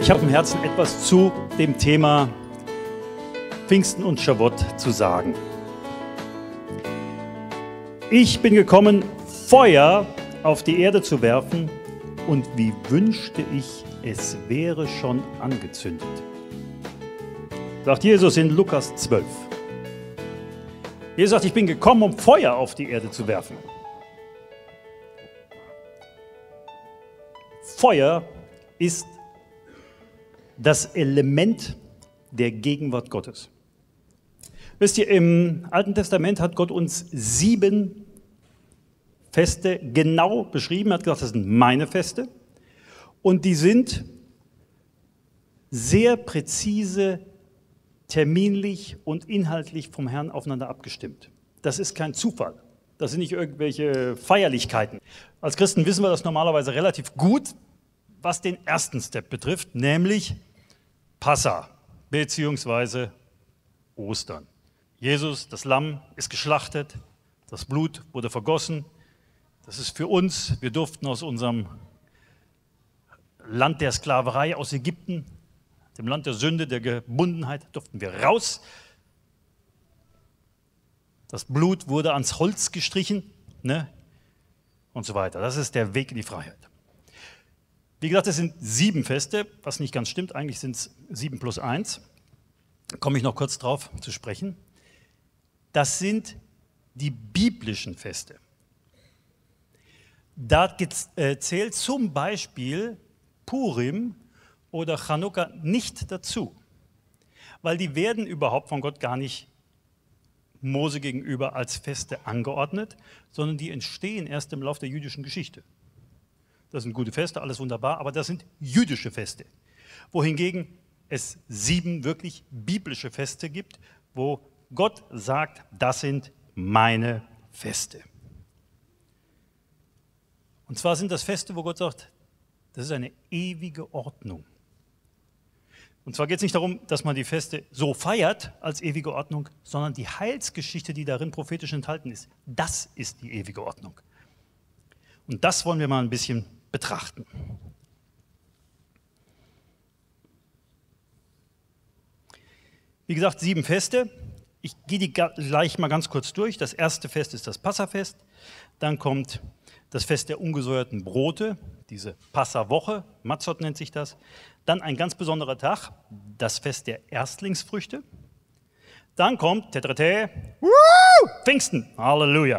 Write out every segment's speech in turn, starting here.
Ich habe im Herzen etwas zu dem Thema Pfingsten und Schavott zu sagen. Ich bin gekommen, Feuer auf die Erde zu werfen, und wie wünschte ich, es wäre schon angezündet. Sagt Jesus in Lukas 12. Jesus sagt, ich bin gekommen, um Feuer auf die Erde zu werfen. Feuer ist das Element der Gegenwart Gottes. Wisst ihr, im Alten Testament hat Gott uns 7 Feste genau beschrieben. Er hat gesagt, das sind meine Feste. Und die sind sehr präzise, terminlich und inhaltlich vom Herrn aufeinander abgestimmt. Das ist kein Zufall. Das sind nicht irgendwelche Feierlichkeiten. Als Christen wissen wir das normalerweise relativ gut, was den ersten Step betrifft, nämlich Passa bzw. Ostern. Jesus, das Lamm, ist geschlachtet, das Blut wurde vergossen. Das ist für uns, wir durften aus unserem Land der Sklaverei, aus Ägypten, dem Land der Sünde, der Gebundenheit, durften wir raus. Das Blut wurde ans Holz gestrichen, ne? Und so weiter. Das ist der Weg in die Freiheit. Wie gesagt, es sind 7 Feste, was nicht ganz stimmt. Eigentlich sind es 7 plus 1. Da komme ich noch kurz drauf zu sprechen. Das sind die biblischen Feste. Da zählt zum Beispiel Purim oder Chanukka nicht dazu, weil die werden überhaupt von Gott gar nicht Mose gegenüber als Feste angeordnet, sondern die entstehen erst im Lauf der jüdischen Geschichte. Das sind gute Feste, alles wunderbar, aber das sind jüdische Feste. Wohingegen es 7 wirklich biblische Feste gibt, wo Gott sagt, das sind meine Feste. Und zwar sind das Feste, wo Gott sagt, das ist eine ewige Ordnung. Und zwar geht es nicht darum, dass man die Feste so feiert als ewige Ordnung, sondern die Heilsgeschichte, die darin prophetisch enthalten ist, das ist die ewige Ordnung. Und das wollen wir mal ein bisschen betrachten. Wie gesagt, 7 Feste. Ich gehe die gleich mal ganz kurz durch. Das erste Fest ist das Passafest. Dann kommt das Fest der ungesäuerten Brote, diese Passawoche, Matzot nennt sich das. Dann ein ganz besonderer Tag, das Fest der Erstlingsfrüchte. Dann kommt Pfingsten, Halleluja.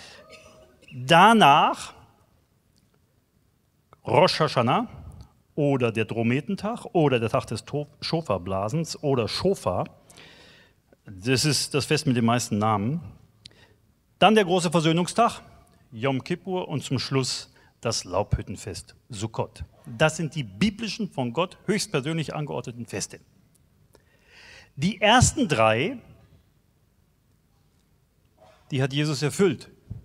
Danach Rosh Hashanah oder der Drometentag oder der Tag des Schofarblasens oder Schofar. Das ist das Fest mit den meisten Namen. Dann der große Versöhnungstag, Yom Kippur, und zum Schluss das Laubhüttenfest, Sukkot. Das sind die biblischen, von Gott höchstpersönlich angeordneten Feste. Die ersten 3, die hat Jesus erfüllt,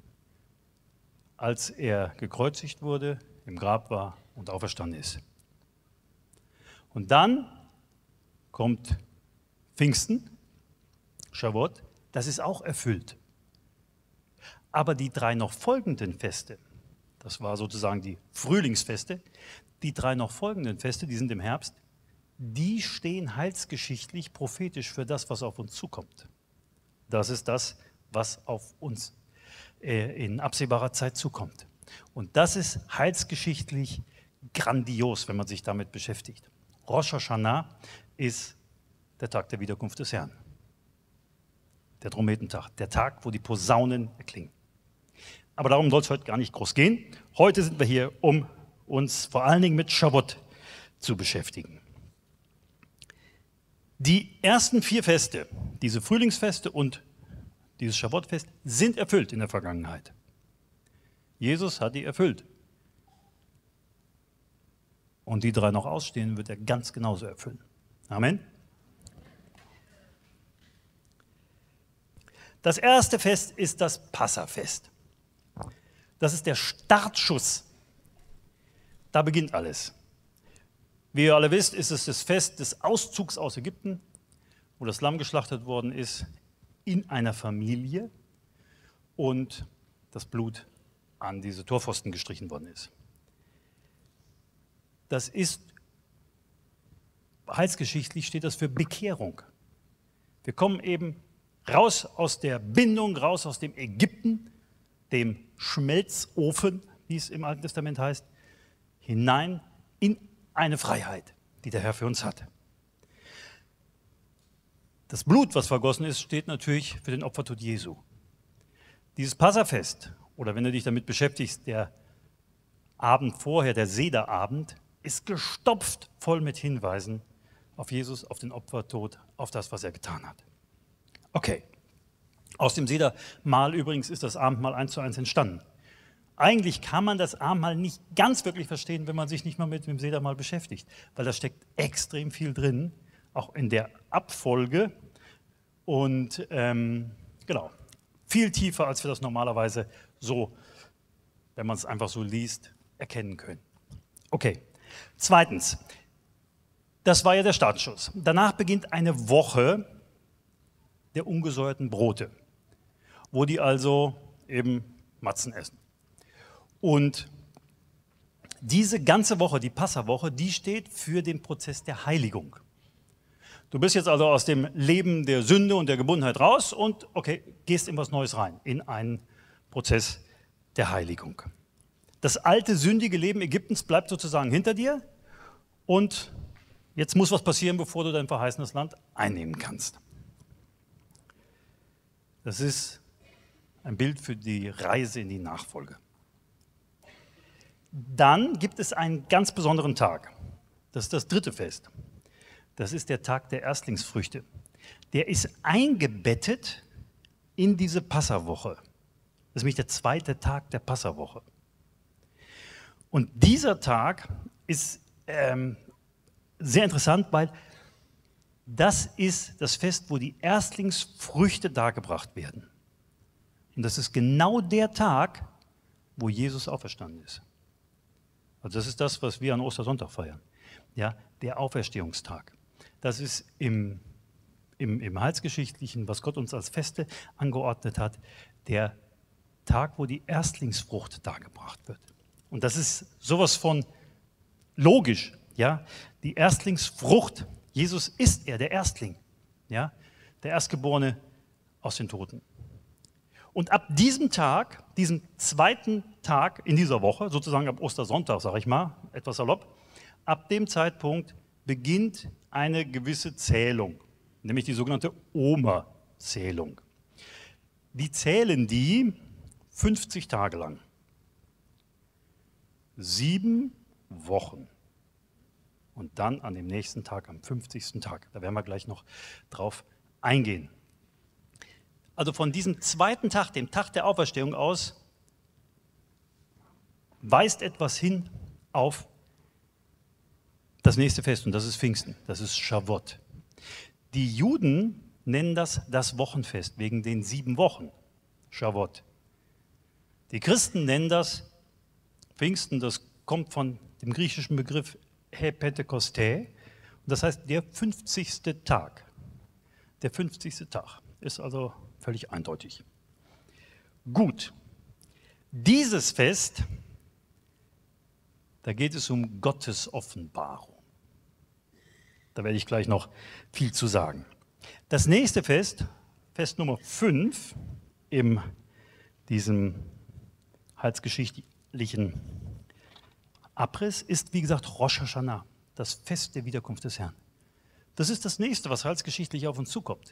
als er gekreuzigt wurde, im Grab war und auferstanden ist. Und dann kommt Pfingsten, Schavott, das ist auch erfüllt. Aber die 3 noch folgenden Feste, das war sozusagen die Frühlingsfeste, die 3 noch folgenden Feste, die sind im Herbst, die stehen heilsgeschichtlich, prophetisch für das, was auf uns zukommt. Das ist das, was auf uns in absehbarer Zeit zukommt. Und das ist heilsgeschichtlich grandios, wenn man sich damit beschäftigt. Rosh Hashanah ist der Tag der Wiederkunft des Herrn. Der Drometentag, der Tag, wo die Posaunen erklingen. Aber darum soll es heute gar nicht groß gehen. Heute sind wir hier, um uns vor allen Dingen mit Schavott zu beschäftigen. Die ersten 4 Feste, diese Frühlingsfeste und dieses Schavottfest, sind erfüllt in der Vergangenheit. Jesus hat die erfüllt. Und die 3 noch ausstehen, wird er ganz genauso erfüllen. Amen. Das erste Fest ist das Passafest. Das ist der Startschuss. Da beginnt alles. Wie ihr alle wisst, ist es das Fest des Auszugs aus Ägypten, wo das Lamm geschlachtet worden ist in einer Familie und das Blut an diese Torpfosten gestrichen worden ist. Das ist heilsgeschichtlich steht das für Bekehrung. Wir kommen eben raus aus der Bindung, raus aus dem Ägypten, dem Schmelzofen, wie es im Alten Testament heißt, hinein in eine Freiheit, die der Herr für uns hat. Das Blut, was vergossen ist, steht natürlich für den Opfertod Jesu. Dieses Passafest, oder wenn du dich damit beschäftigst, der Abend vorher, der Sederabend, ist gestopft voll mit Hinweisen auf Jesus, auf den Opfertod, auf das, was er getan hat. Okay, aus dem Sedermahl übrigens ist das Abendmahl 1:1 entstanden. Eigentlich kann man das Abendmahl nicht ganz wirklich verstehen, wenn man sich nicht mal mit dem Sedermahl beschäftigt, weil da steckt extrem viel drin, auch in der Abfolge und genau, viel tiefer, als wir das normalerweise so, wenn man es einfach so liest, erkennen können. Okay, zweitens, das war ja der Startschuss. Danach beginnt eine Woche der ungesäuerten Brote, wo die also eben Matzen essen. Und diese ganze Woche, die Passawoche, die steht für den Prozess der Heiligung. Du bist jetzt also aus dem Leben der Sünde und der Gebundenheit raus und okay, gehst in was Neues rein, in einen Prozess der Heiligung. Das alte, sündige Leben Ägyptens bleibt sozusagen hinter dir und jetzt muss was passieren, bevor du dein verheißenes Land einnehmen kannst. Das ist ein Bild für die Reise in die Nachfolge. Dann gibt es einen ganz besonderen Tag. Das ist das dritte Fest. Das ist der Tag der Erstlingsfrüchte. Der ist eingebettet in diese Passawoche. Das ist nämlich der zweite Tag der Passawoche. Und dieser Tag ist sehr interessant, weil das ist das Fest, wo die Erstlingsfrüchte dargebracht werden. Und das ist genau der Tag, wo Jesus auferstanden ist. Also das ist das, was wir an Ostersonntag feiern. Ja, der Auferstehungstag. Das ist im Heilsgeschichtlichen, was Gott uns als Feste angeordnet hat, der Tag, wo die Erstlingsfrucht dargebracht wird. Und das ist sowas von logisch. Ja? Die Erstlingsfrucht, Jesus ist er, der Erstling, ja? Der Erstgeborene aus den Toten. Und ab diesem Tag, diesem zweiten Tag in dieser Woche, sozusagen ab Ostersonntag, sage ich mal, etwas salopp, ab dem Zeitpunkt beginnt eine gewisse Zählung, nämlich die sogenannte Omer-Zählung. Die zählen die 50 Tage lang. 7 Wochen. Und dann an dem nächsten Tag, am 50. Tag. Da werden wir gleich noch drauf eingehen. Also von diesem zweiten Tag, dem Tag der Auferstehung aus, weist etwas hin auf das nächste Fest, und das ist Pfingsten, das ist Schavot. Die Juden nennen das Wochenfest, wegen den 7 Wochen, Schavot. Die Christen nennen das Pfingsten, das kommt von dem griechischen Begriff Pentekoste, und das heißt der 50. Tag. Der 50. Tag ist also völlig eindeutig. Gut, dieses Fest, da geht es um Gottes Offenbarung. Da werde ich gleich noch viel zu sagen. Das nächste Fest, Fest Nummer 5 in diesem heilsgeschichtlichen Abriss, ist wie gesagt Rosh Hashanah, das Fest der Wiederkunft des Herrn. Das ist das nächste, was heilsgeschichtlich auf uns zukommt.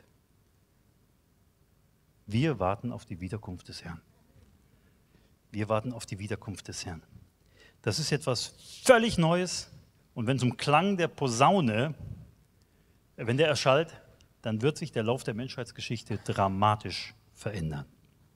Wir warten auf die Wiederkunft des Herrn. Wir warten auf die Wiederkunft des Herrn. Das ist etwas völlig Neues. Und wenn zum Klang der Posaune, wenn der erschallt, dann wird sich der Lauf der Menschheitsgeschichte dramatisch verändern.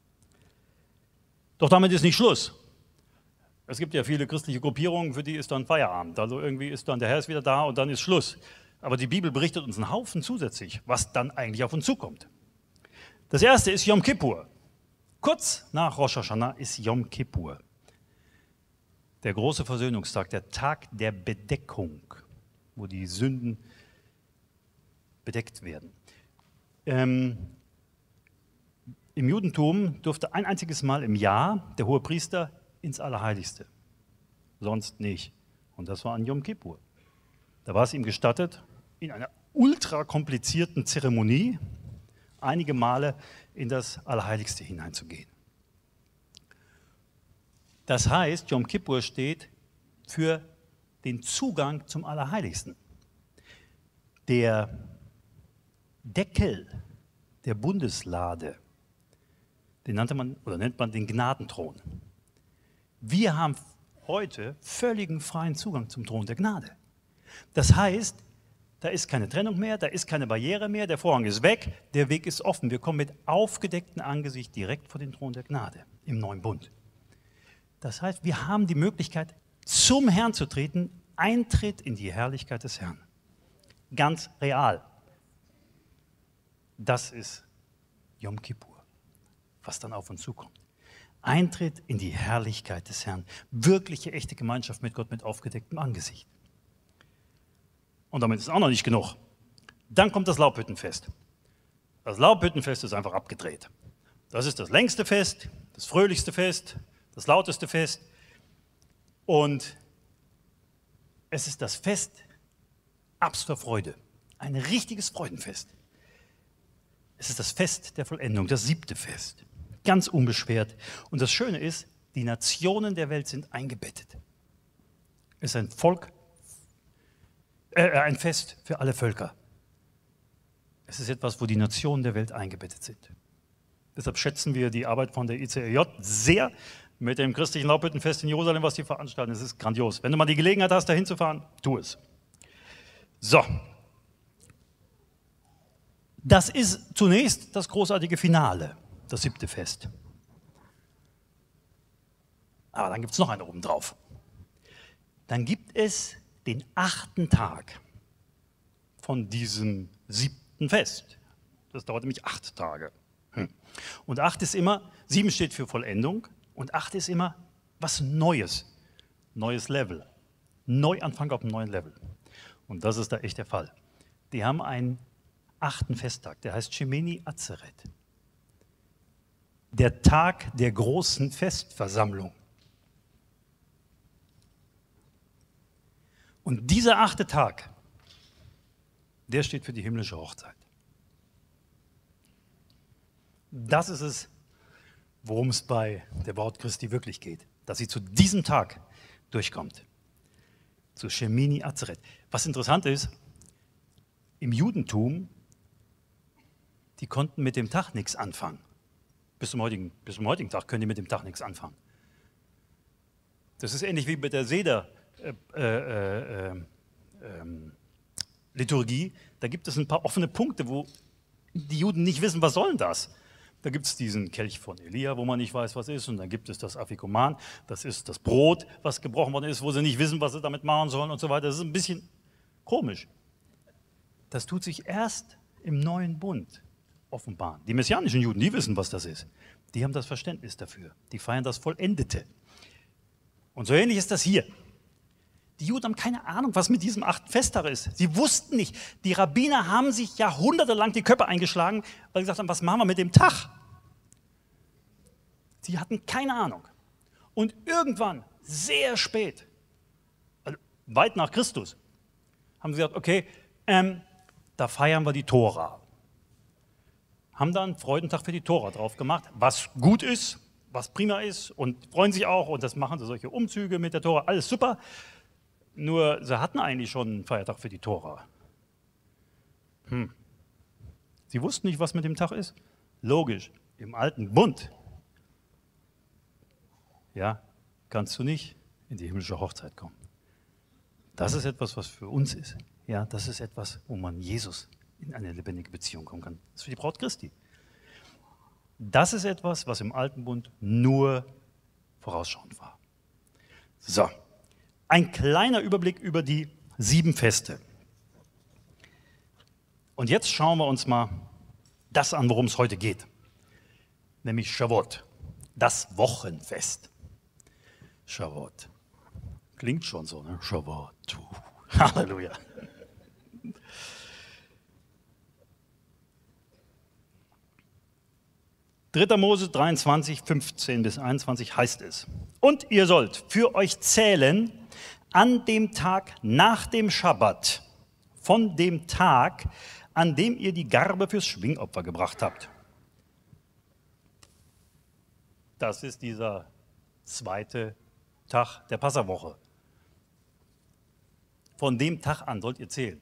Doch damit ist nicht Schluss. Es gibt ja viele christliche Gruppierungen, für die ist dann Feierabend. Also irgendwie ist dann der Herr ist wieder da und dann ist Schluss. Aber die Bibel berichtet uns einen Haufen zusätzlich, was dann eigentlich auf uns zukommt. Das erste ist Yom Kippur. Kurz nach Rosh Hashanah ist Yom Kippur. Der große Versöhnungstag, der Tag der Bedeckung, wo die Sünden bedeckt werden. Im Judentum durfte ein einziges Mal im Jahr der Hohepriester ins Allerheiligste, sonst nicht. Und das war an Yom Kippur. Da war es ihm gestattet, in einer ultra komplizierten Zeremonie einige Male in das Allerheiligste hineinzugehen. Das heißt, Yom Kippur steht für den Zugang zum Allerheiligsten. Der Deckel der Bundeslade, den nennt man den Gnadenthron. Wir haben heute völligen freien Zugang zum Thron der Gnade. Das heißt, da ist keine Trennung mehr, da ist keine Barriere mehr, der Vorhang ist weg, der Weg ist offen. Wir kommen mit aufgedecktem Angesicht direkt vor den Thron der Gnade im neuen Bund. Das heißt, wir haben die Möglichkeit, zum Herrn zu treten, Eintritt in die Herrlichkeit des Herrn. Ganz real. Das ist Yom Kippur, was dann auf uns zukommt. Eintritt in die Herrlichkeit des Herrn. Wirkliche, echte Gemeinschaft mit Gott mit aufgedecktem Angesicht. Und damit ist auch noch nicht genug. Dann kommt das Laubhüttenfest. Das Laubhüttenfest ist einfach abgedreht. Das ist das längste Fest, das fröhlichste Fest, das lauteste Fest. Und es ist das Fest absoluter Freude. Ein richtiges Freudenfest. Es ist das Fest der Vollendung, das 7. Fest. Ganz unbeschwert. Und das Schöne ist, die Nationen der Welt sind eingebettet. Es ist ein Fest für alle Völker. Es ist etwas, wo die Nationen der Welt eingebettet sind. Deshalb schätzen wir die Arbeit von der ICRJ sehr mit dem christlichen Laubhüttenfest in Jerusalem, was die veranstalten. Es ist grandios. Wenn du mal die Gelegenheit hast, da hinzufahren, tu es. So. Das ist zunächst das großartige Finale, das 7. Fest. Aber dann gibt es noch eine oben drauf. Dann gibt es den 8. Tag von diesem 7. Fest. Das dauert nämlich 8 Tage. Und 8 ist immer, 7 steht für Vollendung und 8 ist immer was Neues. Neues Level. Neuanfang auf einem neuen Level. Und das ist da echt der Fall. Die haben einen 8. Festtag, der heißt Shemini Atzeret. Der Tag der großen Festversammlung. Und dieser 8. Tag, der steht für die himmlische Hochzeit. Das ist es, worum es bei der Braut Christi wirklich geht, dass sie zu diesem Tag durchkommt. Zu Shemini Atzeret. Was interessant ist, im Judentum, die konnten mit dem Tag nichts anfangen. Bis zum heutigen Tag können die mit dem Tag nichts anfangen. Das ist ähnlich wie mit der Seder-Liturgie. Da gibt es ein paar offene Punkte, wo die Juden nicht wissen, was soll denn das? Da gibt es diesen Kelch von Elia, wo man nicht weiß, was ist. Und dann gibt es das Afikoman, das ist das Brot, was gebrochen worden ist, wo sie nicht wissen, was sie damit machen sollen und so weiter. Das ist ein bisschen komisch. Das tut sich erst im neuen Bund offenbaren. Die messianischen Juden, die wissen, was das ist. Die haben das Verständnis dafür. Die feiern das Vollendete. Und so ähnlich ist das hier. Die Juden haben keine Ahnung, was mit diesem 8. Festtag ist. Sie wussten nicht. Die Rabbiner haben sich jahrhundertelang die Köpfe eingeschlagen, weil sie gesagt haben, was machen wir mit dem Tag? Sie hatten keine Ahnung. Und irgendwann, sehr spät, also weit nach Christus, haben sie gesagt, okay, da feiern wir die Tora. Haben dann einen Freudentag für die Tora drauf gemacht, was gut ist, was prima ist und freuen sich auch und das machen sie solche Umzüge mit der Tora, alles super. Nur, sie hatten eigentlich schon einen Feiertag für die Tora. Sie wussten nicht, was mit dem Tag ist? Logisch, im alten Bund, ja, kannst du nicht in die himmlische Hochzeit kommen. Das ist etwas, was für uns ist. Ja, das ist etwas, wo man Jesus in eine lebendige Beziehung kommen kann. Das ist für die Braut Christi. Das ist etwas, was im alten Bund nur vorausschauend war. So. Ein kleiner Überblick über die 7 Feste. Und jetzt schauen wir uns mal das an, worum es heute geht. Nämlich Shavuot, das Wochenfest. Shavuot. Klingt schon so, ne? Shavuot. Halleluja. Dritter Mose 23, 15 bis 21 heißt es: Und ihr sollt für euch zählen an dem Tag nach dem Schabbat von dem Tag, an dem ihr die Garbe fürs Schwingopfer gebracht habt. Das ist dieser zweite Tag der Passawoche. Von dem Tag an sollt ihr zählen.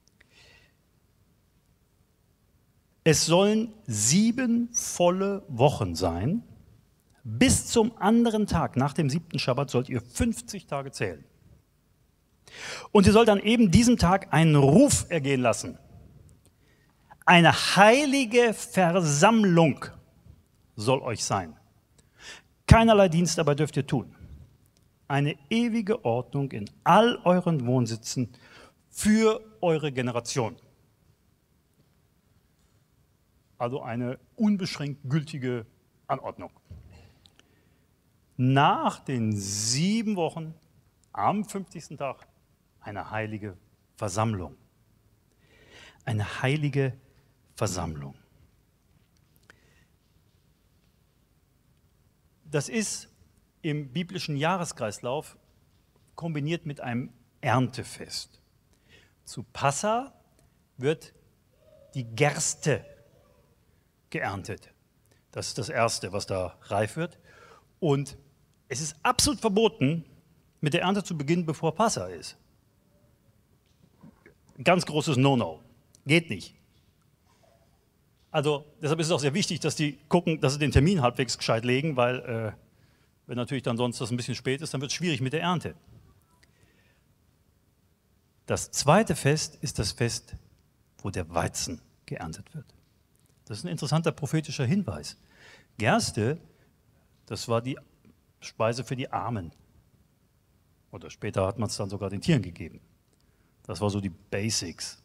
Es sollen 7 volle Wochen sein. Bis zum anderen Tag, nach dem 7. Schabbat, sollt ihr 50 Tage zählen. Und ihr sollt an eben diesem Tag einen Ruf ergehen lassen. Eine heilige Versammlung soll euch sein. Keinerlei Dienst dabei dürft ihr tun. Eine ewige Ordnung in all euren Wohnsitzen für eure Generation. Also eine unbeschränkt gültige Anordnung. Nach den 7 Wochen, am 50. Tag, eine heilige Versammlung. Eine heilige Versammlung. Das ist im biblischen Jahreskreislauf kombiniert mit einem Erntefest. Zu Passa wird die Gerste geerntet. Das ist das Erste, was da reif wird. Und es ist absolut verboten, mit der Ernte zu beginnen, bevor Passa ist. Ganz großes No-No. Geht nicht. Also deshalb ist es auch sehr wichtig, dass die gucken, dass sie den Termin halbwegs gescheit legen, weil wenn natürlich dann sonst das ein bisschen spät ist, dann wird es schwierig mit der Ernte. Das zweite Fest ist das Fest, wo der Weizen geerntet wird. Das ist ein interessanter prophetischer Hinweis. Gerste, das war die Speise für die Armen. Oder später hat man es dann sogar den Tieren gegeben. Das war so die Basics.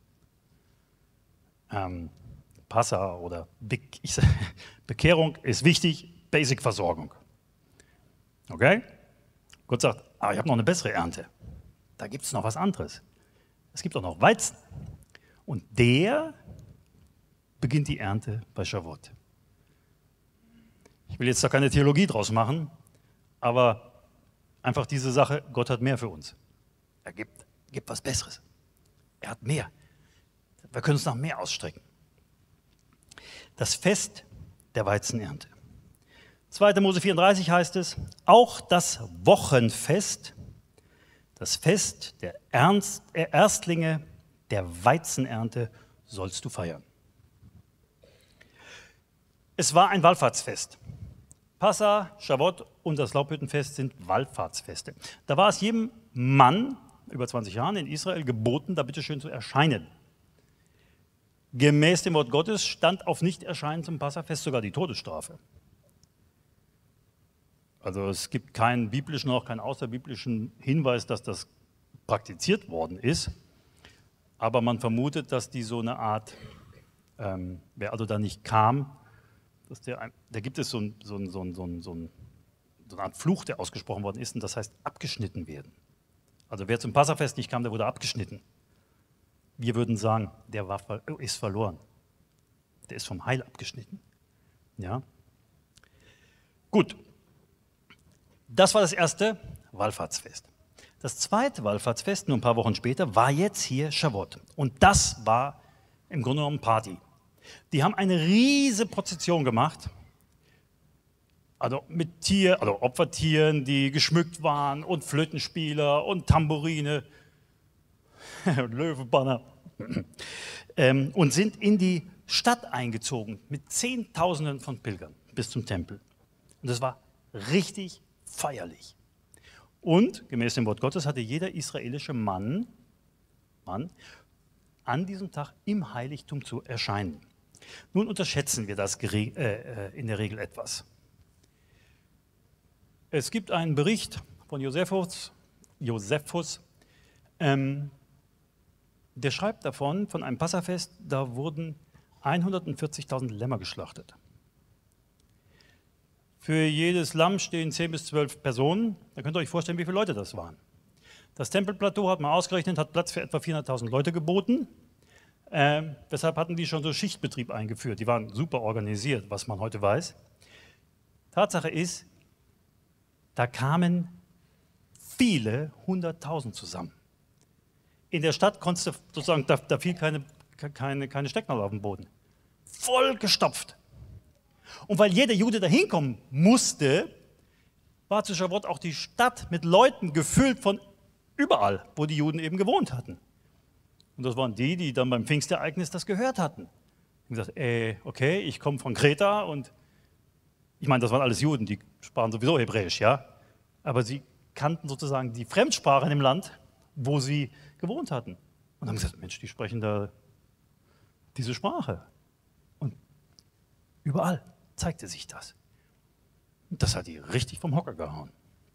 Passa oder Bekehrung ist wichtig, Basic-Versorgung. Okay? Gott sagt, aber ich habe noch eine bessere Ernte. Da gibt es noch was anderes. Es gibt auch noch Weizen. Und der beginnt die Ernte bei Shavuot. Ich will jetzt da keine Theologie draus machen, aber einfach diese Sache, Gott hat mehr für uns. Er gibt was Besseres. Er hat mehr. Wir können uns nach mehr ausstrecken. Das Fest der Weizenernte. 2. Mose 34 heißt es, auch das Wochenfest, das Fest der Erstlinge der Weizenernte sollst du feiern. Es war ein Wallfahrtsfest. Passa, Shavuot und das Laubhüttenfest sind Wallfahrtsfeste. Da war es jedem Mann über 20 Jahren in Israel geboten, da bitteschön zu erscheinen. Gemäß dem Wort Gottes stand auf Nichterscheinen zum Passafest sogar die Todesstrafe. Also es gibt keinen biblischen, auch keinen außerbiblischen Hinweis, dass das praktiziert worden ist. Aber man vermutet, dass die so eine Art, wer also da nicht kam, dass da gibt es so eine Art Fluch, der ausgesprochen worden ist, und das heißt abgeschnitten werden. Also wer zum Passafest nicht kam, der wurde abgeschnitten. Wir würden sagen, der ist verloren. Der ist vom Heil abgeschnitten. Ja? Gut. Das war das erste Wallfahrtsfest. Das zweite Wallfahrtsfest, nur ein paar Wochen später, war jetzt hier Shavuot. Und das war im Grunde genommen Party. Die haben eine riesige Prozession gemacht, also mit Opfertieren, die geschmückt waren und Flötenspieler und Tambourine und Löwenbanner und sind in die Stadt eingezogen mit Zehntausenden von Pilgern bis zum Tempel. Und das war richtig feierlich. Und gemäß dem Wort Gottes hatte jeder israelische Mann an diesem Tag im Heiligtum zu erscheinen. Nun unterschätzen wir das in der Regel etwas. Es gibt einen Bericht von Josephus, der schreibt davon, von einem Passafest, da wurden 140.000 Lämmer geschlachtet. Für jedes Lamm stehen 10 bis 12 Personen. Da könnt ihr euch vorstellen, wie viele Leute das waren. Das Tempelplateau hat man ausgerechnet, hat Platz für etwa 400.000 Leute geboten. Deshalb hatten die schon so Schichtbetrieb eingeführt. Die waren super organisiert, was man heute weiß. Tatsache ist, da kamen viele 100.000 zusammen. In der Stadt konntest du sozusagen, da fiel keine Stecknadel auf den Boden. Voll gestopft. Und weil jeder Jude da hinkommen musste, war zu Shavuot auch die Stadt mit Leuten gefüllt von überall, wo die Juden eben gewohnt hatten. Und das waren die dann beim Pfingstereignis das gehört hatten. Und gesagt, okay, ich komme von Kreta und ich meine, das waren alles Juden, die sprachen sowieso Hebräisch, ja. Aber sie kannten sozusagen die Fremdsprache in dem Land, wo sie gewohnt hatten. Und haben gesagt, Mensch, die sprechen da diese Sprache. Und überall zeigte sich das. Und das hat die richtig vom Hocker gehauen.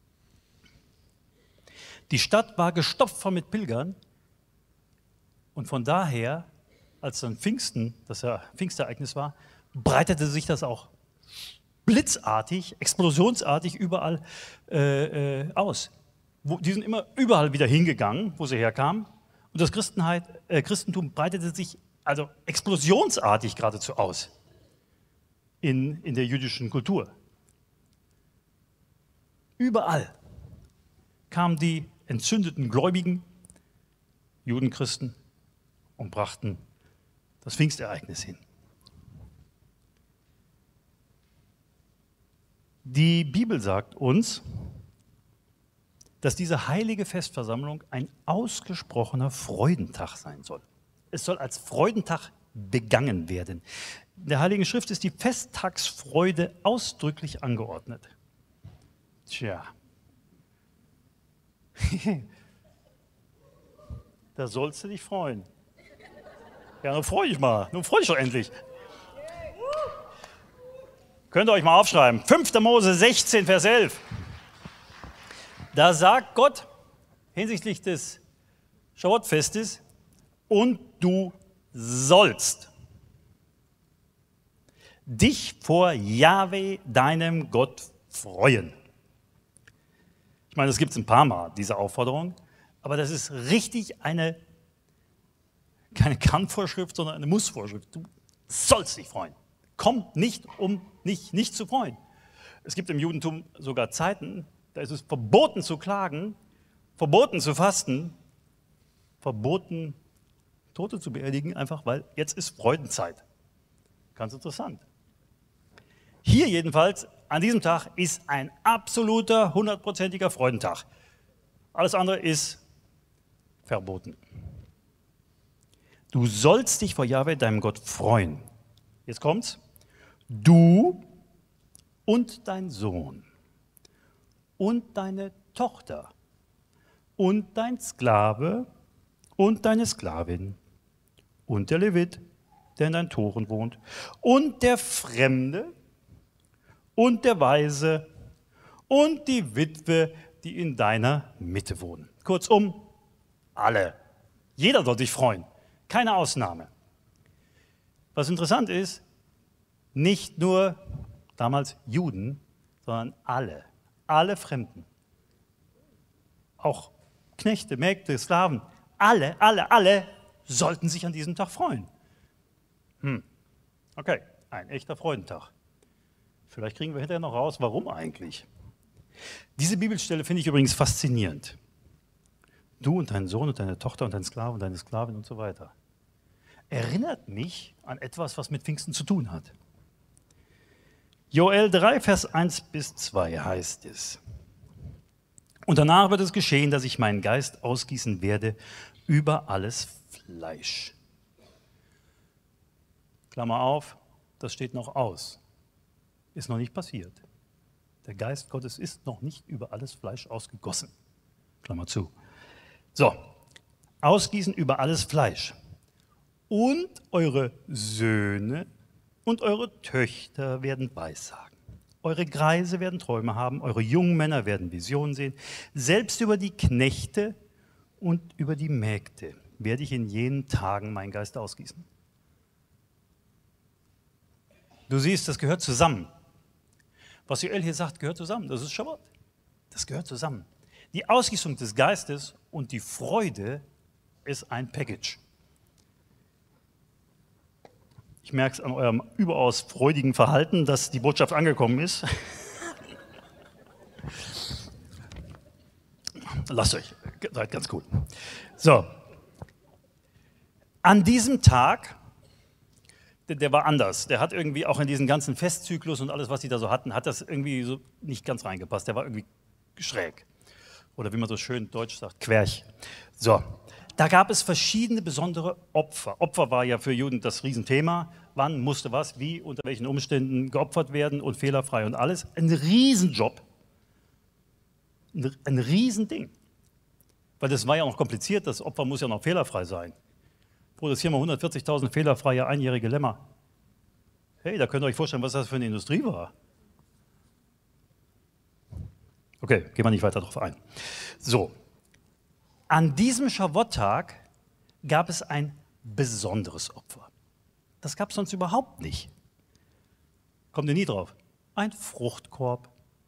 Die Stadt war gestopft voll mit Pilgern. Und von daher, als dann Pfingsten, das ja Pfingstereignis war, breitete sich das auch blitzartig, explosionsartig überall aus. Die sind immer überall wieder hingegangen, wo sie herkamen. Und das Christentum breitete sich also explosionsartig geradezu aus in der jüdischen Kultur. Überall kamen die entzündeten Gläubigen, Judenchristen, und brachten das Pfingstereignis hin. Die Bibel sagt uns, dass diese heilige Festversammlung ein ausgesprochener Freudentag sein soll. Es soll als Freudentag begangen werden. In der Heiligen Schrift ist die Festtagsfreude ausdrücklich angeordnet. Tja, da sollst du dich freuen. Ja, nun freu dich mal, nun freu dich doch endlich. Könnt ihr euch mal aufschreiben, 5. Mose 16, Vers 11. Da sagt Gott hinsichtlich des Shavuot-Festes, und du sollst dich vor Jahwe, deinem Gott, freuen. Ich meine, das gibt es ein paar Mal, diese Aufforderung, aber das ist richtig keine Kann-Vorschrift, sondern eine Muss-Vorschrift. Du sollst dich freuen. Komm nicht, um dich nicht zu freuen. Es gibt im Judentum sogar Zeiten, da ist es verboten zu klagen, verboten zu fasten, verboten Tote zu beerdigen, einfach weil jetzt ist Freudenzeit. Ganz interessant. Hier jedenfalls, an diesem Tag, ist ein absoluter, 100%iger Freudentag. Alles andere ist verboten. Du sollst dich vor Jahwe, deinem Gott, freuen. Jetzt kommt's. Du und dein Sohn und deine Tochter und dein Sklave und deine Sklavin und der Levit, der in deinen Toren wohnt, und der Fremde und der Weise und die Witwe, die in deiner Mitte wohnen. Kurzum, alle. Jeder soll sich freuen. Keine Ausnahme. Was interessant ist, nicht nur damals Juden, sondern alle Fremden. Auch Knechte, Mägde, Sklaven, alle sollten sich an diesem Tag freuen. Okay, ein echter Freudentag. Vielleicht kriegen wir hinterher noch raus, warum eigentlich. Diese Bibelstelle finde ich übrigens faszinierend. Du und dein Sohn und deine Tochter und dein Sklave und deine Sklavin und so weiter. Erinnert mich an etwas, was mit Pfingsten zu tun hat. Joel 3, Vers 1 bis 2 heißt es: Und danach wird es geschehen, dass ich meinen Geist ausgießen werde über alles Fleisch. Klammer auf, das steht noch aus. Ist noch nicht passiert. Der Geist Gottes ist noch nicht über alles Fleisch ausgegossen. Klammer zu. So, ausgießen über alles Fleisch. Und eure Söhne und eure Töchter werden Weissagen. Eure Greise werden Träume haben, eure jungen Männer werden Visionen sehen. Selbst über die Knechte und über die Mägde werde ich in jenen Tagen meinen Geist ausgießen. Du siehst, das gehört zusammen. Was Joel hier sagt, gehört zusammen. Das ist Shavuot. Das gehört zusammen. Die Ausgießung des Geistes und die Freude ist ein Package. Ich merke es an eurem überaus freudigen Verhalten, dass die Botschaft angekommen ist. Lasst euch, seid ganz cool. So, An diesem Tag, der war anders. Der hat irgendwie auch in diesen ganzen Festzyklus und alles, was die da so hatten, hat das irgendwie so nicht ganz reingepasst. Der war irgendwie schräg. Oder wie man so schön deutsch sagt, querch. So, da gab es verschiedene besondere Opfer. Opfer war ja für Juden das Riesenthema. Wann musste was, wie, unter welchen Umständen geopfert werden und fehlerfrei und alles. Ein Riesenjob. Ein Riesending. Weil das war ja auch kompliziert, das Opfer muss ja noch fehlerfrei sein. Produzieren wir 140.000 fehlerfreie einjährige Lämmer. Hey, da könnt ihr euch vorstellen, was das für eine Industrie war. Okay, gehen wir nicht weiter darauf ein. So, an diesem Schavott-Tag gab es ein besonderes Opfer. Das gab es sonst überhaupt nicht. Kommt ihr nie drauf? Ein Fruchtkorb.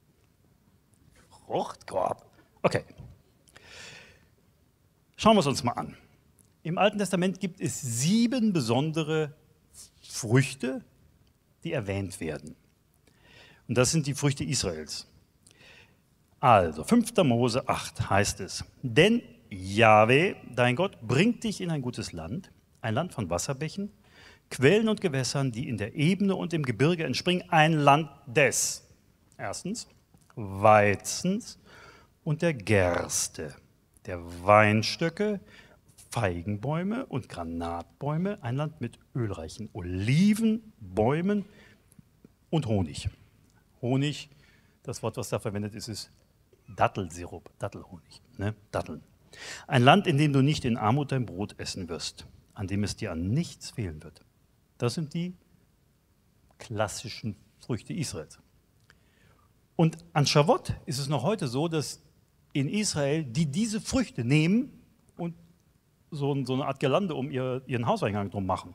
Fruchtkorb. Okay. Schauen wir es uns mal an. Im Alten Testament gibt es 7 besondere Früchte, die erwähnt werden. Und das sind die Früchte Israels. Also, 5. Mose 8 heißt es: Denn Jahwe, dein Gott, bringt dich in ein gutes Land, ein Land von Wasserbächen, Quellen und Gewässern, die in der Ebene und im Gebirge entspringen, ein Land des, erstens, Weizens und der Gerste, der Weinstöcke, Feigenbäume und Granatbäume, ein Land mit ölreichen Olivenbäumen und Honig. Honig, das Wort, was da verwendet ist, ist Dattelsirup, Dattelhonig, ne? Datteln. Ein Land, in dem du nicht in Armut dein Brot essen wirst, an dem es dir an nichts fehlen wird. Das sind die klassischen Früchte Israels. Und an Schavott ist es noch heute so, dass in Israel die diese Früchte nehmen und so eine Art Girlande um ihren Hauseingang drum machen.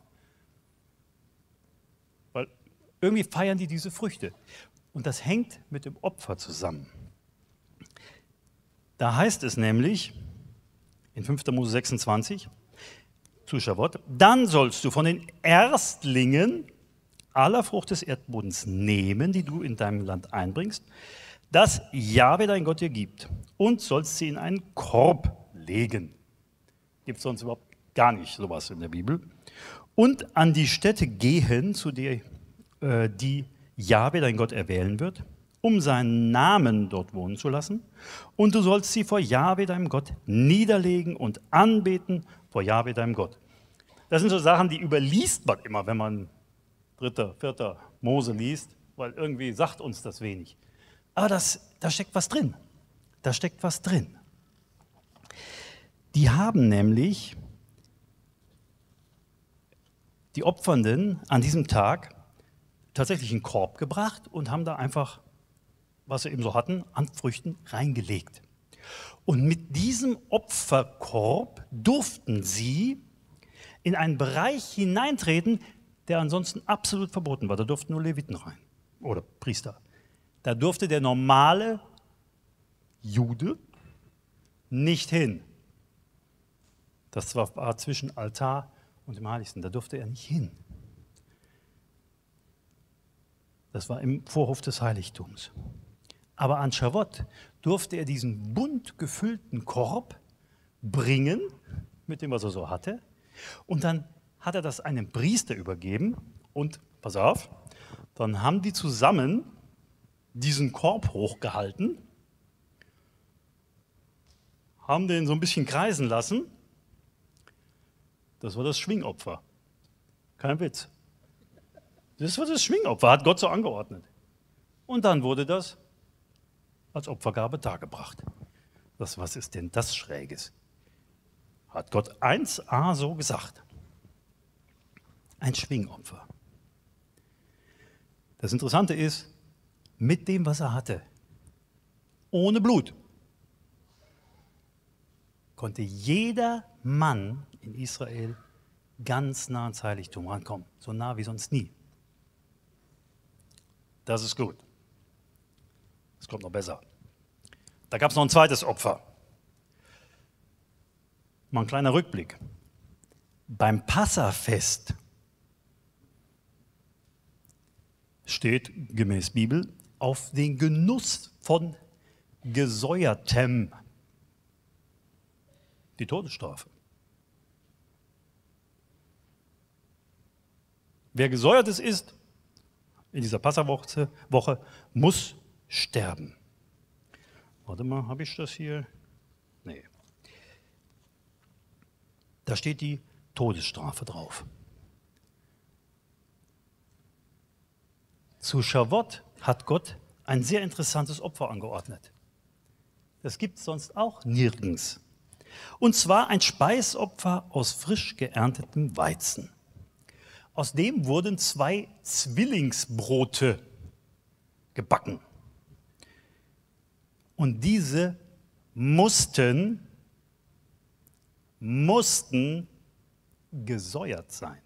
Weil irgendwie feiern die diese Früchte. Und das hängt mit dem Opfer zusammen. Da heißt es nämlich in 5. Mose 26 zu Schavott: Dann sollst du von den Erstlingen aller Frucht des Erdbodens nehmen, die du in deinem Land einbringst, das Jahwe dein Gott dir gibt, und sollst sie in einen Korb legen. Gibt es sonst überhaupt gar nicht sowas in der Bibel. Und an die Stätte gehen, zu der die Jahwe dein Gott erwählen wird, um seinen Namen dort wohnen zu lassen. Und du sollst sie vor Jahwe deinem Gott niederlegen und anbeten vor Jahwe deinem Gott. Das sind so Sachen, die überliest man immer, wenn man 3., 4. Mose liest, weil irgendwie sagt uns das wenig. Aber da steckt was drin. Da steckt was drin. Die haben nämlich, die Opfernden an diesem Tag, tatsächlich einen Korb gebracht und haben da einfach, was sie eben so hatten, an Früchten reingelegt. Und mit diesem Opferkorb durften sie in einen Bereich hineintreten, der ansonsten absolut verboten war. Da durften nur Leviten rein oder Priester. Da durfte der normale Jude nicht hin. Das war zwischen Altar und dem Heiligsten. Da durfte er nicht hin. Das war im Vorhof des Heiligtums. Aber an Schavott durfte er diesen bunt gefüllten Korb bringen, mit dem, was er so hatte. Und dann hat er das einem Priester übergeben. Und, pass auf, dann haben die zusammen diesen Korb hochgehalten, haben den so ein bisschen kreisen lassen. Das war das Schwingopfer. Kein Witz. Das war das Schwingopfer, hat Gott so angeordnet. Und dann wurde das als Opfergabe dargebracht. Was ist denn das Schräges? Hat Gott 1a so gesagt. Ein Schwingopfer. Das Interessante ist, mit dem, was er hatte, ohne Blut, konnte jeder Mann in Israel ganz nah ans Heiligtum rankommen. So nah wie sonst nie. Das ist gut. Es kommt noch besser. Da gab es noch ein zweites Opfer. Mal ein kleiner Rückblick. Beim Passafest steht gemäß Bibel auf den Genuss von Gesäuertem die Todesstrafe. Wer Gesäuertes isst in dieser Passawoche, muss sterben. Warte mal, habe ich das hier? Nee. Da steht die Todesstrafe drauf. Zu Schavot hat Gott ein sehr interessantes Opfer angeordnet. Das gibt es sonst auch nirgends. Und zwar ein Speisopfer aus frisch geerntetem Weizen. Aus dem wurden 2 Zwillingsbrote gebacken. Und diese mussten gesäuert sein.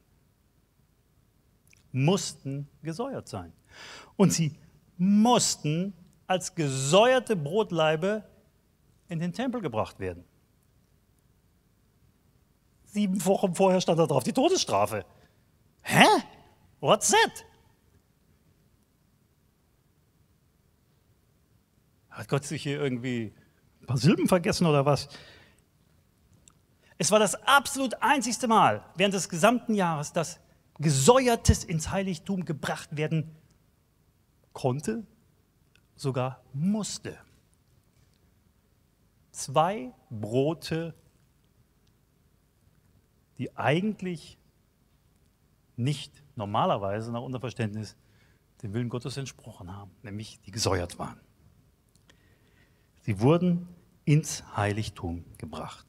Mussten gesäuert sein. Und sie mussten als gesäuerte Brotlaibe in den Tempel gebracht werden. 7 Wochen vorher stand da drauf die Todesstrafe. Hä? What's that? Hat Gott sich hier irgendwie ein paar Silben vergessen oder was? Es war das absolut einzigste Mal während des gesamten Jahres, dass Gesäuertes ins Heiligtum gebracht werden konnte, sogar musste. 2 Brote, die eigentlich nicht normalerweise nach unserem Verständnis dem Willen Gottes entsprochen haben, nämlich die gesäuert waren. Sie wurden ins Heiligtum gebracht.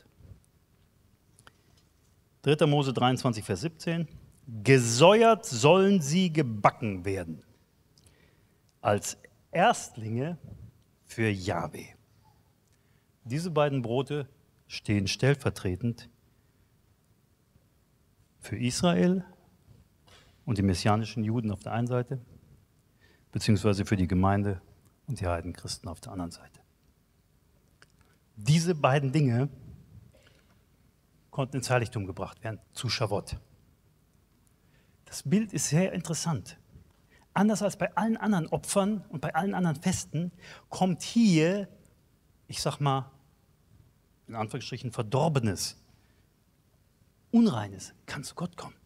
3. Mose 23, Vers 17. Gesäuert sollen sie gebacken werden, als Erstlinge für Jahwe. Diese beiden Brote stehen stellvertretend für Israel und die messianischen Juden auf der einen Seite, beziehungsweise für die Gemeinde und die Heidenchristen auf der anderen Seite. Diese beiden Dinge konnten ins Heiligtum gebracht werden, zu Schavot. Das Bild ist sehr interessant. Anders als bei allen anderen Opfern und bei allen anderen Festen kommt hier, ich sag mal, in Anführungsstrichen Verdorbenes, Unreines, kann zu Gott kommen.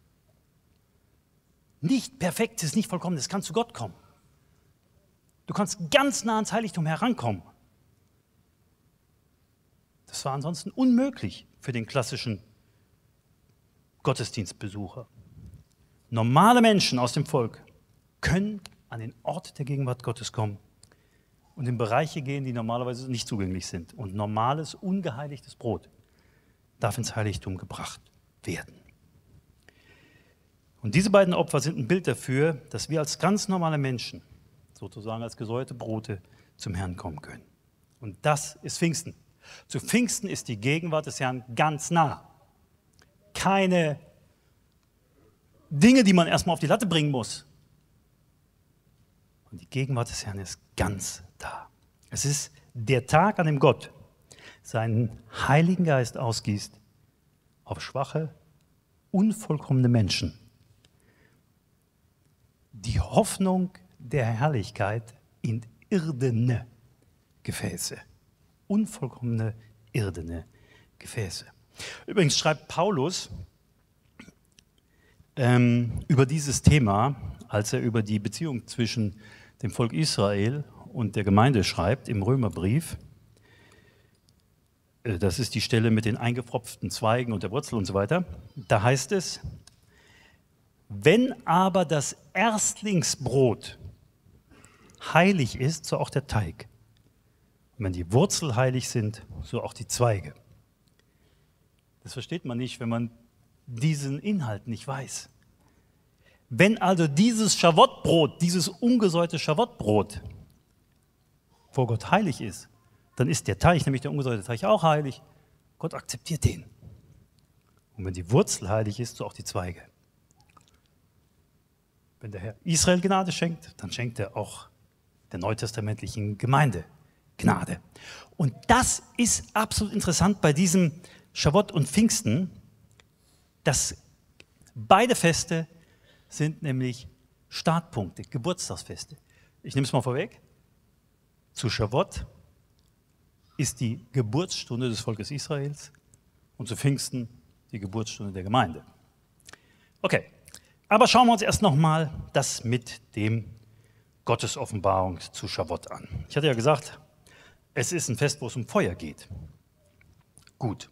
Nicht Perfektes, nicht Vollkommenes, kann zu Gott kommen. Du kannst ganz nah ans Heiligtum herankommen. Das war ansonsten unmöglich für den klassischen Gottesdienstbesucher. Normale Menschen aus dem Volk können an den Ort der Gegenwart Gottes kommen und in Bereiche gehen, die normalerweise nicht zugänglich sind. Und normales, ungeheiligtes Brot darf ins Heiligtum gebracht werden. Und diese beiden Opfer sind ein Bild dafür, dass wir als ganz normale Menschen, sozusagen als gesäuerte Brote, zum Herrn kommen können. Und das ist Pfingsten. Zu Pfingsten ist die Gegenwart des Herrn ganz nah. Keine Dinge, die man erstmal auf die Latte bringen muss. Und die Gegenwart des Herrn ist ganz da. Es ist der Tag, an dem Gott seinen Heiligen Geist ausgießt auf schwache, unvollkommene Menschen. Die Hoffnung der Herrlichkeit in irdene Gefäße. Unvollkommene irdene Gefäße. Übrigens schreibt Paulus über dieses Thema, als er über die Beziehung zwischen dem Volk Israel und der Gemeinde schreibt, im Römerbrief. Das ist die Stelle mit den eingepfropften Zweigen und der Wurzel und so weiter. Da heißt es, wenn aber das Erstlingsbrot heilig ist, so auch der Teig. Und wenn die Wurzel heilig sind, so auch die Zweige. Das versteht man nicht, wenn man diesen Inhalt nicht weiß. Wenn also dieses Schavotbrot, dieses ungesäuerte Schavotbrot vor Gott heilig ist, dann ist der Teig, nämlich der ungesäuerte Teig, auch heilig. Gott akzeptiert den. Und wenn die Wurzel heilig ist, so auch die Zweige. Wenn der Herr Israel Gnade schenkt, dann schenkt er auch der neutestamentlichen Gemeinde Gnade. Und das ist absolut interessant bei diesem Schavot und Pfingsten, dass beide Feste sind nämlich Startpunkte, Geburtstagsfeste. Ich nehme es mal vorweg. Zu Schavot ist die Geburtsstunde des Volkes Israels und zu Pfingsten die Geburtsstunde der Gemeinde. Okay, Aber schauen wir uns erst nochmal das mit dem Gottesoffenbarung zu Schavot an. Ich hatte ja gesagt, es ist ein Fest, wo es um Feuer geht. Gut.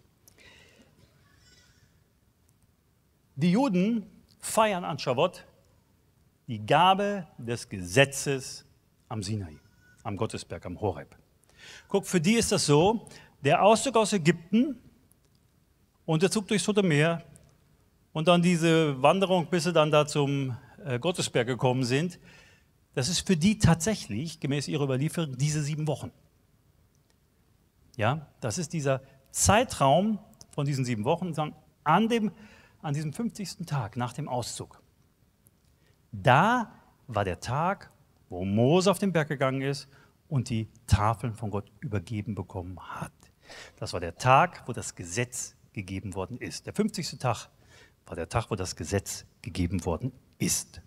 Die Juden feiern an Schavot die Gabe des Gesetzes am Sinai, am Gottesberg, am Horeb. Guck, für die ist das so, der Auszug aus Ägypten und der Zug durchs Tote Meer und dann diese Wanderung, bis sie dann da zum Gottesberg gekommen sind, das ist für die tatsächlich, gemäß ihrer Überlieferung, diese 7 Wochen. Ja, das ist dieser Zeitraum von diesen 7 Wochen, an diesem 50. Tag nach dem Auszug. Da war der Tag, wo Mose auf den Berg gegangen ist und die Tafeln von Gott übergeben bekommen hat. Das war der Tag, wo das Gesetz gegeben worden ist. Der 50. Tag war der Tag, wo das Gesetz gegeben worden ist.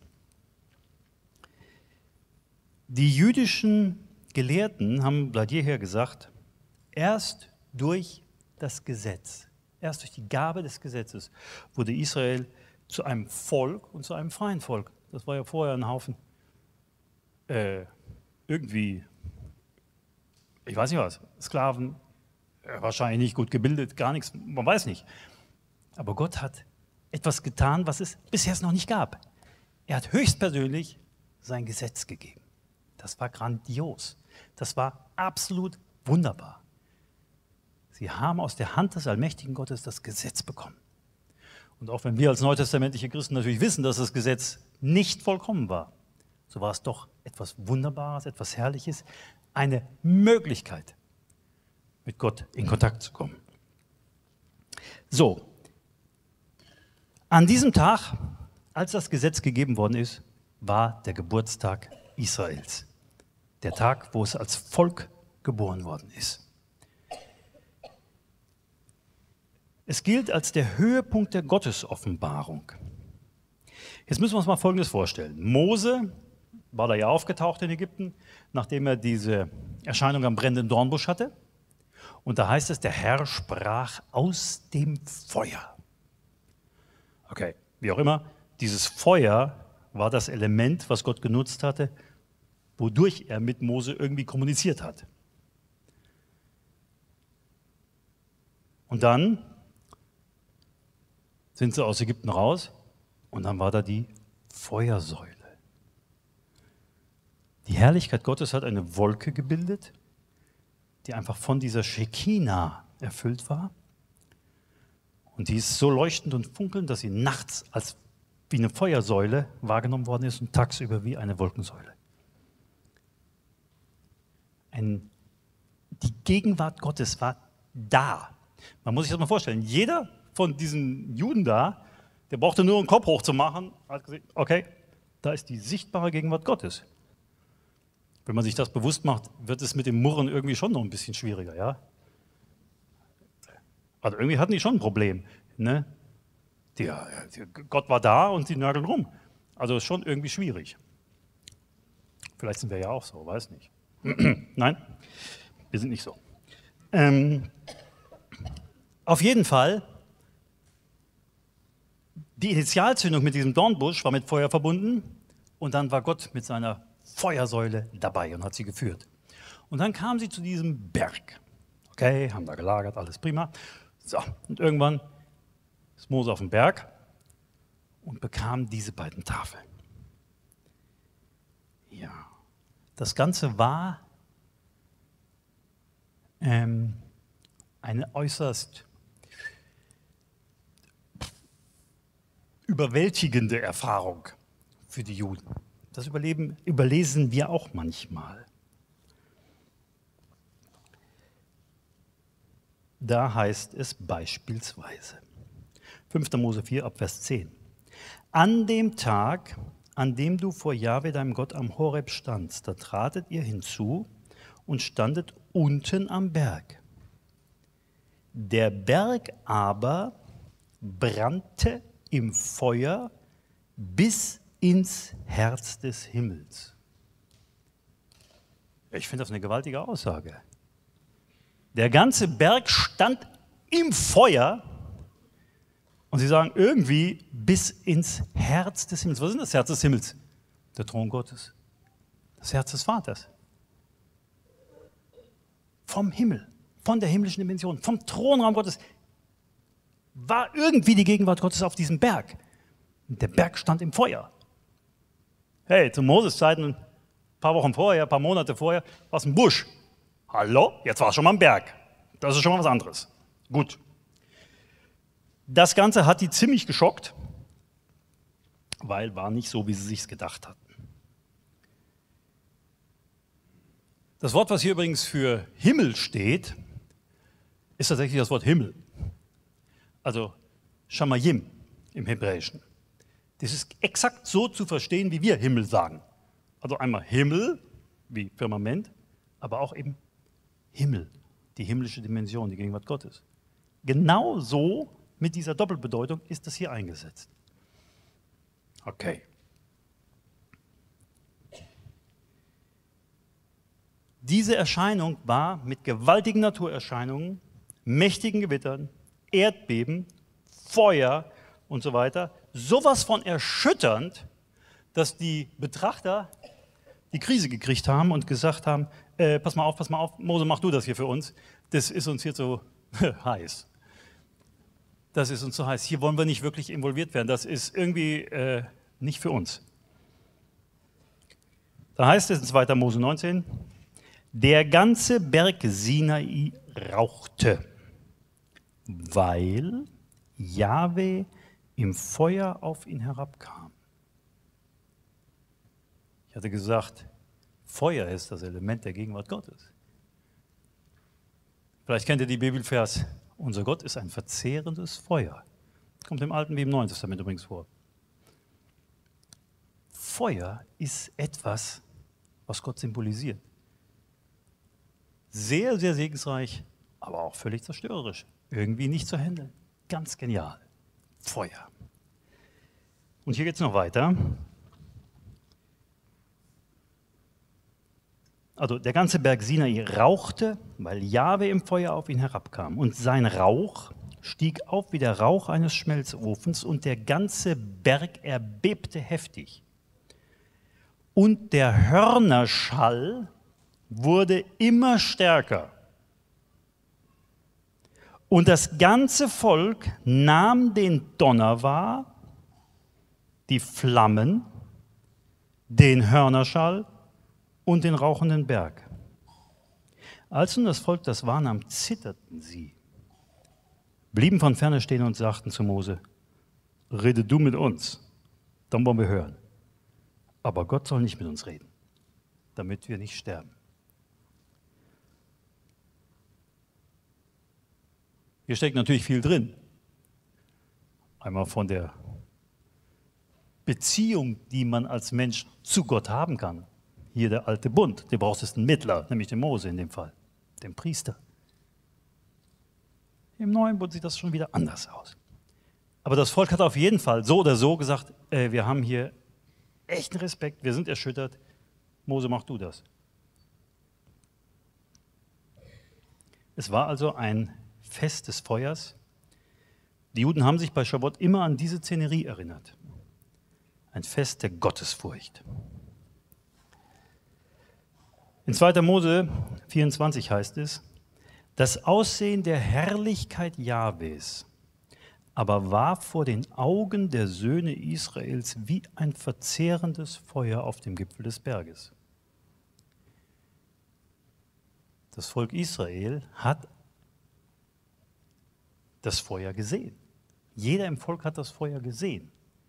Die jüdischen Gelehrten haben seit jeher gesagt, erst durch das Gesetz, erst durch die Gabe des Gesetzes wurde Israel zu einem Volk und zu einem freien Volk. Das war ja vorher ein Haufen irgendwie, ich weiß nicht was, Sklaven, wahrscheinlich nicht gut gebildet, gar nichts, man weiß nicht. Aber Gott hat etwas getan, was es bisher noch nicht gab. Er hat höchstpersönlich sein Gesetz gegeben. Das war grandios. Das war absolut wunderbar. Sie haben aus der Hand des allmächtigen Gottes das Gesetz bekommen. Und auch wenn wir als neutestamentliche Christen natürlich wissen, dass das Gesetz nicht vollkommen war, so war es doch etwas Wunderbares, etwas Herrliches, eine Möglichkeit, mit Gott in Kontakt zu kommen. So, an diesem Tag, als das Gesetz gegeben worden ist, war der Geburtstag Israels. Der Tag, wo es als Volk geboren worden ist. Es gilt als der Höhepunkt der Gottesoffenbarung. Jetzt müssen wir uns mal Folgendes vorstellen. Mose war da ja aufgetaucht in Ägypten, nachdem er diese Erscheinung am brennenden Dornbusch hatte. Und da heißt es, der Herr sprach aus dem Feuer. Okay, wie auch immer, dieses Feuer war das Element, was Gott genutzt hatte, wodurch er mit Mose irgendwie kommuniziert hat. Und dann sind sie aus Ägypten raus und dann war da die Feuersäule. Die Herrlichkeit Gottes hat eine Wolke gebildet, die einfach von dieser Schekina erfüllt war. Und die ist so leuchtend und funkelnd, dass sie nachts als wie eine Feuersäule wahrgenommen worden ist und tagsüber wie eine Wolkensäule. Die Gegenwart Gottes war da. Man muss sich das mal vorstellen. Jeder von diesen Juden da, der brauchte nur einen Kopf hochzumachen, hat gesagt, okay, da ist die sichtbare Gegenwart Gottes. Wenn man sich das bewusst macht, wird es mit dem Murren irgendwie schon noch ein bisschen schwieriger, ja? Also irgendwie hatten die schon ein Problem, ne? Gott war da und sie nörgeln rum. Also ist schon irgendwie schwierig. Vielleicht sind wir ja auch so, weiß nicht. Nein, wir sind nicht so. Auf jeden Fall, die Initialzündung mit diesem Dornbusch war mit Feuer verbunden und dann war Gott mit seiner Feuersäule dabei und hat sie geführt. Und dann kamen sie zu diesem Berg. Okay, haben da gelagert, alles prima. So, und irgendwann ist Mose auf dem Berg und bekam diese beiden Tafeln. Ja, das Ganze war eine äußerst überwältigende Erfahrung für die Juden. Das überlesen wir auch manchmal. Da heißt es beispielsweise, 5. Mose 4, Abvers 10. An dem Tag, an dem du vor Jahwe, deinem Gott, am Horeb standst, da tratet ihr hinzu und standet unten am Berg. Der Berg aber brannte im Feuer bis ins Herz des Himmels. Ich finde das eine gewaltige Aussage. Der ganze Berg stand im Feuer Und sie sagen irgendwie bis ins Herz des Himmels. Was ist denn das Herz des Himmels? Der Thron Gottes. Das Herz des Vaters. Vom Himmel, von der himmlischen Dimension, vom Thronraum Gottes war irgendwie die Gegenwart Gottes auf diesem Berg. Und der Berg stand im Feuer. Hey, zu Moses Zeiten, ein paar Wochen vorher, ein paar Monate vorher, war es ein Busch. Hallo, jetzt war es schon mal ein Berg. Das ist schon mal was anderes. Gut. Das Ganze hat die ziemlich geschockt, weil war nicht so, wie sie sich gedacht hatten. Das Wort, was hier übrigens für Himmel steht, ist tatsächlich das Wort Himmel. Also Shamayim im Hebräischen. Das ist exakt so zu verstehen, wie wir Himmel sagen. Also einmal Himmel, wie Firmament, aber auch eben Himmel, die himmlische Dimension, die Gegenwart Gottes. Genau so mit dieser Doppelbedeutung ist das hier eingesetzt. Okay. Diese Erscheinung war mit gewaltigen Naturerscheinungen, mächtigen Gewittern, Erdbeben, Feuer und so weiter, sowas von erschütternd, dass die Betrachter die Krise gekriegt haben und gesagt haben, pass mal auf, Mose, mach du das hier für uns, das ist uns hier so heiß. Das ist uns so heiß, hier wollen wir nicht wirklich involviert werden, das ist irgendwie nicht für uns. Da heißt es in 2. Mose 19, der ganze Berg Sinai rauchte, weil Jahwe im Feuer auf ihn herabkam. Ich hatte gesagt, Feuer ist das Element der Gegenwart Gottes. Vielleicht kennt ihr die Bibelvers, unser Gott ist ein verzehrendes Feuer. Kommt im Alten wie im Neuen Testament übrigens vor. Feuer ist etwas, was Gott symbolisiert. Sehr, sehr segensreich, aber auch völlig zerstörerisch. Irgendwie nicht zu handeln. Ganz genial. Feuer. Und hier geht es noch weiter. Also der ganze Berg Sinai rauchte, weil Jahwe im Feuer auf ihn herabkam. Und sein Rauch stieg auf wie der Rauch eines Schmelzofens und der ganze Berg erbebte heftig. Und der Hörnerschall wurde immer stärker. Und das ganze Volk nahm den Donner wahr, die Flammen, den Hörnerschall und den rauchenden Berg. Als nun das Volk das wahrnahm, zitterten sie, blieben von ferne stehen und sagten zu Mose, rede du mit uns, dann wollen wir hören. Aber Gott soll nicht mit uns reden, damit wir nicht sterben. Hier steckt natürlich viel drin. Einmal von der Beziehung, die man als Mensch zu Gott haben kann. Hier der alte Bund, du brauchst einen Mittler, nämlich den Mose in dem Fall, den Priester. Im neuen Bund sieht das schon wieder anders aus. Aber das Volk hat auf jeden Fall so oder so gesagt, wir haben hier echten Respekt, wir sind erschüttert. Mose, mach du das. Es war also ein Fest des Feuers. Die Juden haben sich bei Schabbat immer an diese Szenerie erinnert. Ein Fest der Gottesfurcht. In 2. Mose 24 heißt es, das Aussehen der Herrlichkeit Jahwes aber war vor den Augen der Söhne Israels wie ein verzehrendes Feuer auf dem Gipfel des Berges. Das Volk Israel hat das Feuer gesehen. Jeder im Volk hat das Feuer gesehen.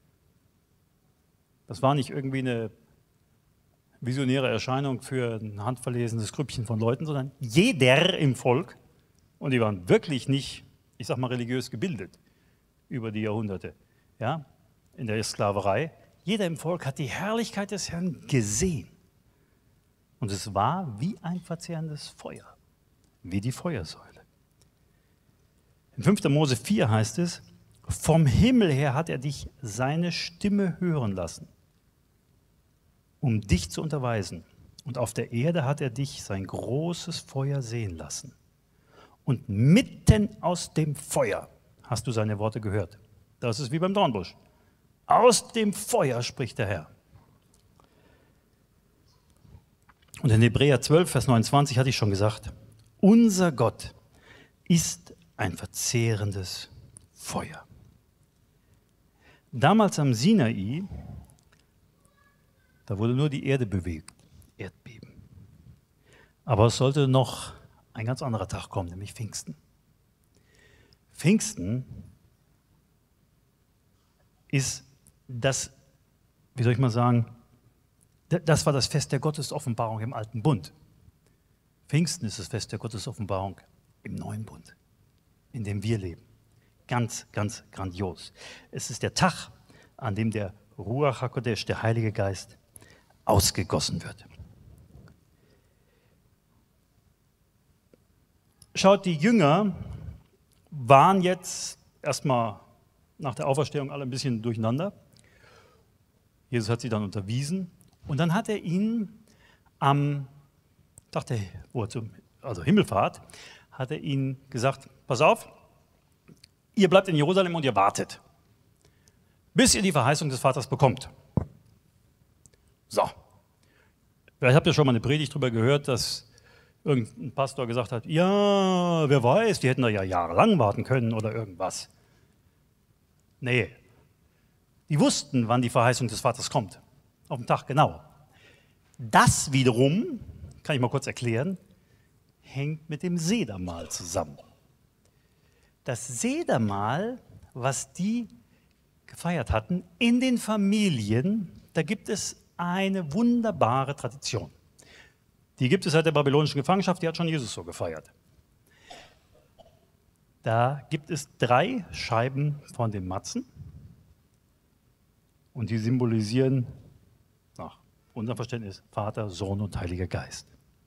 Das war nicht irgendwie eine visionäre Erscheinung für ein handverlesenes Grüppchen von Leuten, sondern jeder im Volk, und die waren wirklich nicht, ich sag mal, religiös gebildet über die Jahrhunderte, ja, in der Sklaverei. Jeder im Volk hat die Herrlichkeit des Herrn gesehen. Und es war wie ein verzehrendes Feuer, wie die Feuersäule. In 5. Mose 4 heißt es, vom Himmel her hat er dich seine Stimme hören lassen, um dich zu unterweisen. Und auf der Erde hat er dich sein großes Feuer sehen lassen. Und mitten aus dem Feuer hast du seine Worte gehört. Das ist wie beim Dornbusch. Aus dem Feuer spricht der Herr. Und in Hebräer 12, Vers 29 hatte ich schon gesagt, unser Gott ist ein verzehrendes Feuer. Damals am Sinai, da wurde nur die Erde bewegt, Erdbeben. Aber es sollte noch ein ganz anderer Tag kommen, nämlich Pfingsten. Pfingsten ist das, wie soll ich mal sagen, das war das Fest der Gottesoffenbarung im Alten Bund. Pfingsten ist das Fest der Gottesoffenbarung im Neuen Bund, in dem wir leben. Ganz, ganz grandios. Es ist der Tag, an dem der Ruach HaKodesh, der Heilige Geist, ausgegossen wird. Schaut, die Jünger waren jetzt erstmal nach der Auferstehung alle ein bisschen durcheinander. Jesus hat sie dann unterwiesen und dann hat er ihnen am Tag der Himmelfahrt, hat er ihnen gesagt, pass auf, ihr bleibt in Jerusalem und ihr wartet, bis ihr die Verheißung des Vaters bekommt. So, vielleicht habt ihr schon mal eine Predigt darüber gehört, dass irgendein Pastor gesagt hat, ja, wer weiß, die hätten da ja jahrelang warten können oder irgendwas. Nee, die wussten, wann die Verheißung des Vaters kommt. Auf den Tag genau. Das wiederum, kann ich mal kurz erklären, hängt mit dem Sedermahl zusammen. Das Sedermahl, was die gefeiert hatten, in den Familien, da gibt es eine wunderbare Tradition. Die gibt es seit der babylonischen Gefangenschaft, die hat schon Jesus so gefeiert. Da gibt es 3 Scheiben von den Matzen und die symbolisieren, nach unserem Verständnis, Vater, Sohn und Heiliger Geist.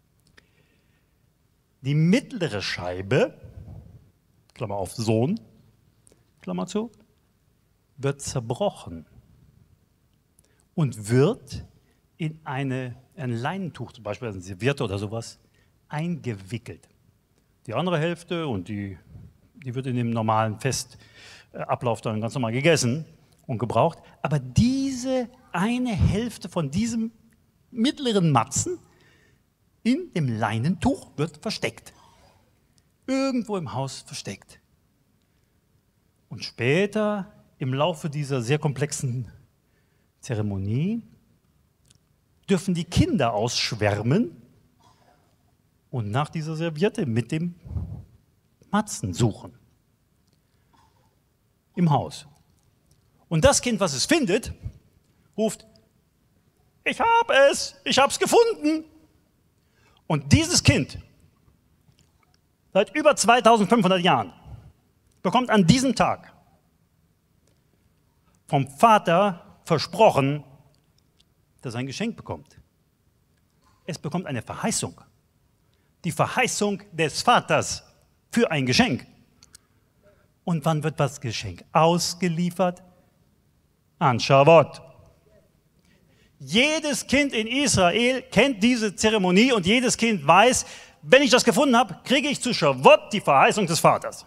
Die mittlere Scheibe, Klammer auf Sohn, Klammer zu, wird zerbrochen und wird in ein Leinentuch, zum Beispiel ein Serviette oder sowas, eingewickelt. Die andere Hälfte, und die wird in dem normalen Festablauf dann ganz normal gegessen und gebraucht, aber diese eine Hälfte von diesem mittleren Matzen in dem Leinentuch wird versteckt. Irgendwo im Haus versteckt. Und später, im Laufe dieser sehr komplexen Zeremonie, dürfen die Kinder ausschwärmen und nach dieser Serviette mit dem Matzen suchen. Im Haus. Und das Kind, was es findet, ruft, ich hab's gefunden. Und dieses Kind, seit über 2500 Jahren, bekommt an diesem Tag vom Vater versprochen, dass er ein Geschenk bekommt. Es bekommt eine Verheißung. Die Verheißung des Vaters für ein Geschenk. Und wann wird das Geschenk ausgeliefert? An Shavuot. Jedes Kind in Israel kennt diese Zeremonie und jedes Kind weiß, wenn ich das gefunden habe, kriege ich zu Shavuot die Verheißung des Vaters.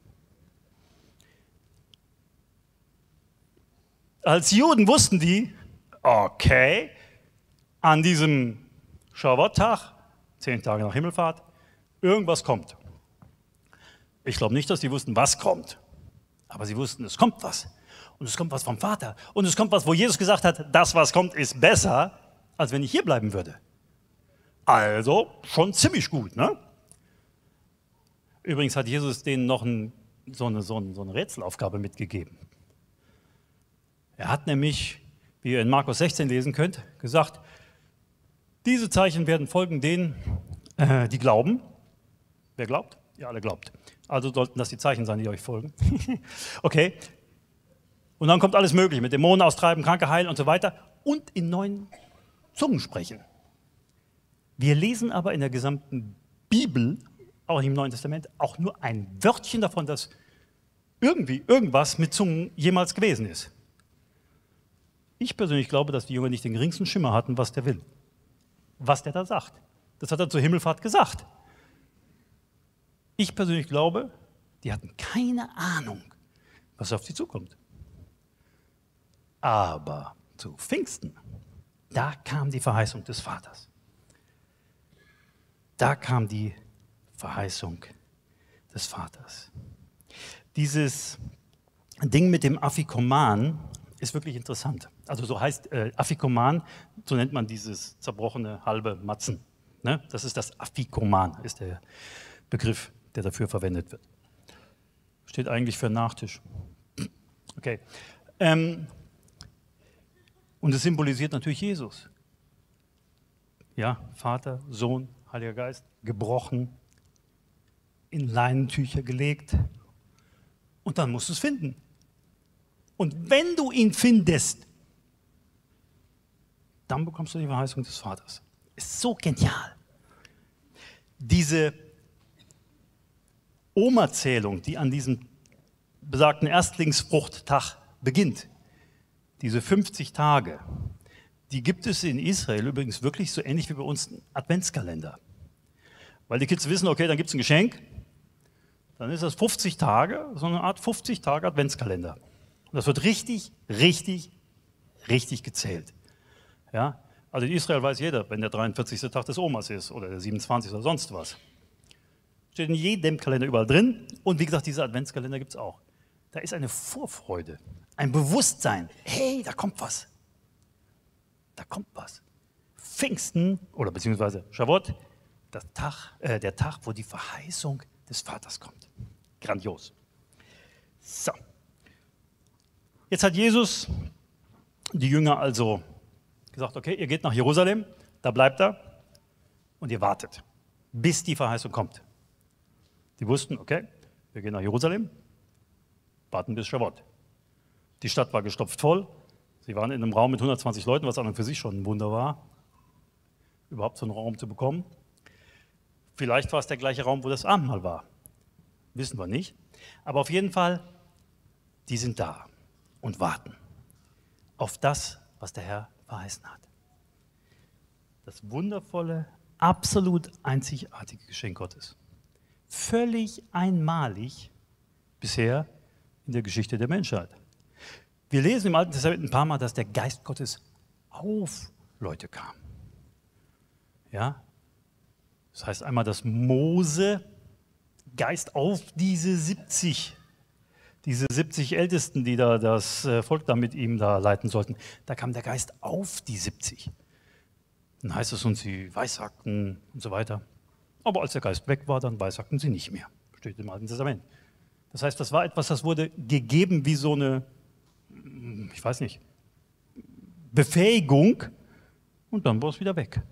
Als Juden wussten die, okay, an diesem Shavuot-Tag, 10 Tage nach Himmelfahrt, irgendwas kommt. Ich glaube nicht, dass die wussten, was kommt. Aber sie wussten, es kommt was. Und es kommt was vom Vater. Und es kommt was, wo Jesus gesagt hat, das, was kommt, ist besser, als wenn ich hier bleiben würde. Also schon ziemlich gut, ne? Übrigens hat Jesus denen noch so eine Rätselaufgabe mitgegeben. Er hat nämlich, wie ihr in Markus 16 lesen könnt, gesagt, diese Zeichen werden folgen denen, die glauben. Wer glaubt? Ihr alle glaubt. Also sollten das die Zeichen sein, die euch folgen. Okay. Und dann kommt alles Mögliche, mit Dämonen austreiben, Kranke heilen und so weiter. Und in neuen Zungen sprechen. Wir lesen aber in der gesamten Bibel, auch im Neuen Testament, auch nur ein Wörtchen davon, dass irgendwas mit Zungen jemals gewesen ist. Ich persönlich glaube, dass die Jünger nicht den geringsten Schimmer hatten, was der will. Was der da sagt. Das hat er zur Himmelfahrt gesagt. Ich persönlich glaube, die hatten keine Ahnung, was auf sie zukommt. Aber zu Pfingsten, da kam die Verheißung des Vaters. Da kam die Verheißung des Vaters. Dieses Ding mit dem Afikoman ist wirklich interessant. Also so heißt Afikoman, so nennt man dieses zerbrochene halbe Matzen. Ne? Das ist das Afikoman, ist der Begriff, der dafür verwendet wird. Steht eigentlich für Nachtisch. Okay. Und es symbolisiert natürlich Jesus. Ja, Vater, Sohn, Heiliger Geist, gebrochen, in Leinentücher gelegt und dann musst du es finden. Und wenn du ihn findest, dann bekommst du die Verheißung des Vaters. Ist so genial. Diese Oma-Zählung, die an diesem besagten Erstlingsfruchttag beginnt, diese 50 Tage, die gibt es in Israel übrigens wirklich so ähnlich wie bei uns einen Adventskalender. Weil die Kids wissen, okay, dann gibt es ein Geschenk, dann ist das 50 Tage, so eine Art 50 Tage Adventskalender. Und das wird richtig, richtig, richtig gezählt. Ja? Also in Israel weiß jeder, wenn der 43. Tag des Omas ist oder der 27. oder sonst was. Steht in jedem Kalender überall drin. Und wie gesagt, dieser Adventskalender gibt es auch. Da ist eine Vorfreude, ein Bewusstsein. Hey, da kommt was. Da kommt was. Pfingsten oder beziehungsweise Shavuot, der Tag, wo die Verheißung des Vaters kommt. Grandios. So. Jetzt hat Jesus die Jünger also gesagt, okay, ihr geht nach Jerusalem, da bleibt er und ihr wartet, bis die Verheißung kommt. Die wussten, okay, wir gehen nach Jerusalem, warten bis Shavuot. Die Stadt war gestopft voll. Sie waren in einem Raum mit 120 Leuten, was an und für sich schon ein Wunder war, überhaupt so einen Raum zu bekommen. Vielleicht war es der gleiche Raum, wo das Abendmahl war. Wissen wir nicht. Aber auf jeden Fall, die sind da und warten auf das, was der Herr verheißen hat. Das wundervolle, absolut einzigartige Geschenk Gottes. Völlig einmalig bisher in der Geschichte der Menschheit. Wir lesen im Alten Testament ein paar Mal, dass der Geist Gottes auf Leute kam. Ja? Das heißt einmal, dass Mose Geist auf diese 70 Ältesten, die da das Volk da mit ihm da leiten sollten, da kam der Geist auf die 70. Dann heißt es, und sie weissagten und so weiter. Aber als der Geist weg war, dann weissagten sie nicht mehr. Steht im Alten Testament. Das heißt, das war etwas, das wurde gegeben wie so eine, ich weiß nicht, Befähigung und dann war es wieder weg.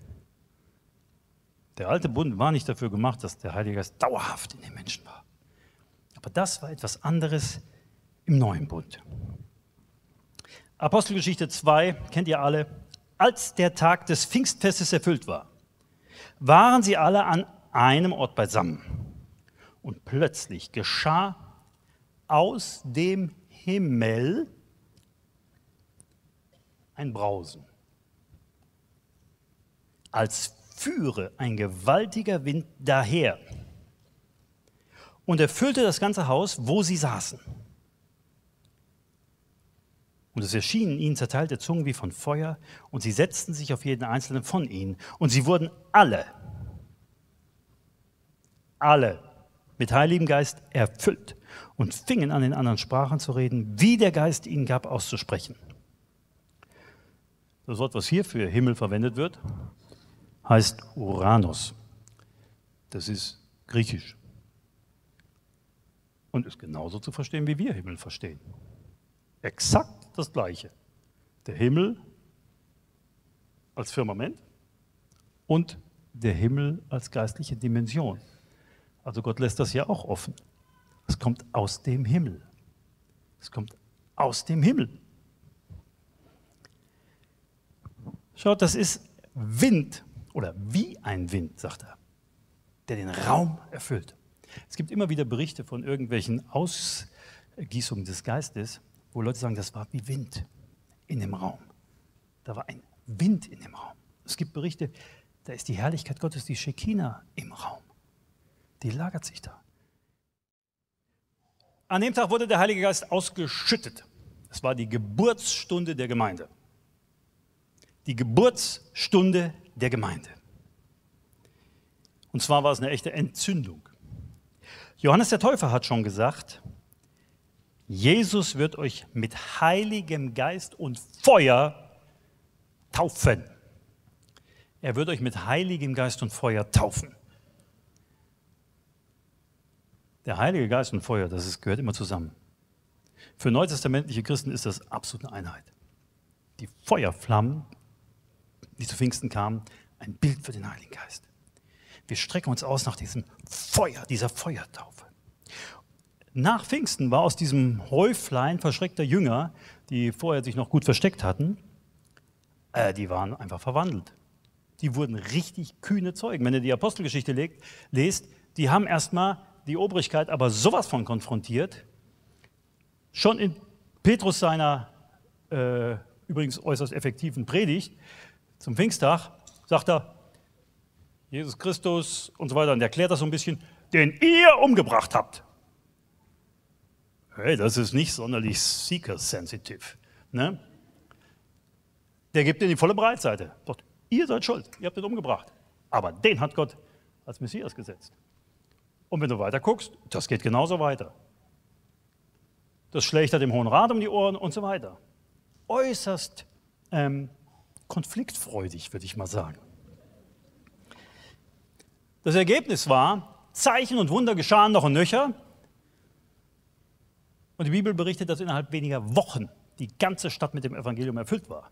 Der alte Bund war nicht dafür gemacht, dass der Heilige Geist dauerhaft in den Menschen war. Aber das war etwas anderes im neuen Bund. Apostelgeschichte 2, kennt ihr alle. Als der Tag des Pfingstfestes erfüllt war, waren sie alle an einem Ort beisammen. Und plötzlich geschah aus dem Himmel ein Brausen, als führe ein gewaltiger Wind daher und erfüllte das ganze Haus, wo sie saßen. Und es erschienen ihnen zerteilte Zungen wie von Feuer, und sie setzten sich auf jeden einzelnen von ihnen. Und sie wurden alle mit Heiligem Geist erfüllt und fingen an, in anderen Sprachen zu reden, wie der Geist ihnen gab, auszusprechen. Das Wort, was hier für Himmel verwendet wird, heißt Uranos. Das ist griechisch. Und ist genauso zu verstehen, wie wir Himmel verstehen. Exakt das Gleiche. Der Himmel als Firmament und der Himmel als geistliche Dimension. Also Gott lässt das ja auch offen. Es kommt aus dem Himmel. Es kommt aus dem Himmel. Schaut, das ist Wind oder wie ein Wind, sagt er, der den Raum erfüllt. Es gibt immer wieder Berichte von irgendwelchen Ausgießungen des Geistes, wo Leute sagen, das war wie Wind in dem Raum. Da war ein Wind in dem Raum. Es gibt Berichte, da ist die Herrlichkeit Gottes, die Schekina im Raum. Die lagert sich da. An dem Tag wurde der Heilige Geist ausgeschüttet. Es war die Geburtsstunde der Gemeinde. Die Geburtsstunde der Gemeinde. Und zwar war es eine echte Entzündung. Johannes der Täufer hat schon gesagt, Jesus wird euch mit Heiligem Geist und Feuer taufen. Er wird euch mit Heiligem Geist und Feuer taufen. Der Heilige Geist und Feuer, gehört immer zusammen. Für neutestamentliche Christen ist das absolut eine Einheit. Die Feuerflammen, die zu Pfingsten kamen, ein Bild für den Heiligen Geist. Wir strecken uns aus nach diesem Feuer, dieser Feuertaufe. Nach Pfingsten war aus diesem Häuflein verschreckter Jünger, die vorher sich noch gut versteckt hatten, die waren einfach verwandelt. Die wurden richtig kühne Zeugen. Wenn ihr die Apostelgeschichte lest, die haben erstmal die Obrigkeit aber sowas von konfrontiert. Schon in Petrus seiner übrigens äußerst effektiven Predigt zum Pfingsttag sagt er, Jesus Christus und so weiter, und erklärt das so ein bisschen, den ihr umgebracht habt. Hey, das ist nicht sonderlich seeker-sensitive. Ne? Der gibt dir die volle Breitseite. Doch, ihr seid schuld, ihr habt ihn umgebracht. Aber den hat Gott als Messias gesetzt. Und wenn du weiter guckst, das geht genauso weiter. Das schlägt er dem Hohen Rat um die Ohren und so weiter. Äußerst konfliktfreudig, würde ich mal sagen. Das Ergebnis war, Zeichen und Wunder geschahen noch und nöcher. Und die Bibel berichtet, dass innerhalb weniger Wochen die ganze Stadt mit dem Evangelium erfüllt war.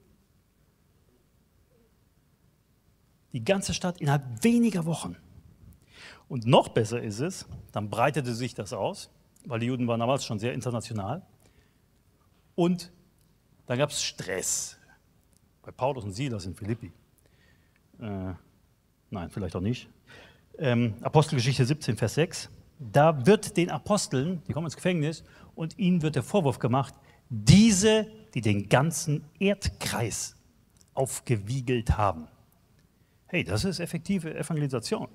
Die ganze Stadt innerhalb weniger Wochen. Und noch besser ist es, dann breitete sich das aus, weil die Juden waren damals schon sehr international. Und dann gab es Stress. Bei Paulus und Silas in Philippi. Nein, vielleicht auch nicht. Apostelgeschichte 17, Vers 6. Da wird den Aposteln, die kommen ins Gefängnis, und ihnen wird der Vorwurf gemacht, diese, die den ganzen Erdkreis aufgewiegelt haben. Hey, das ist effektive Evangelisation.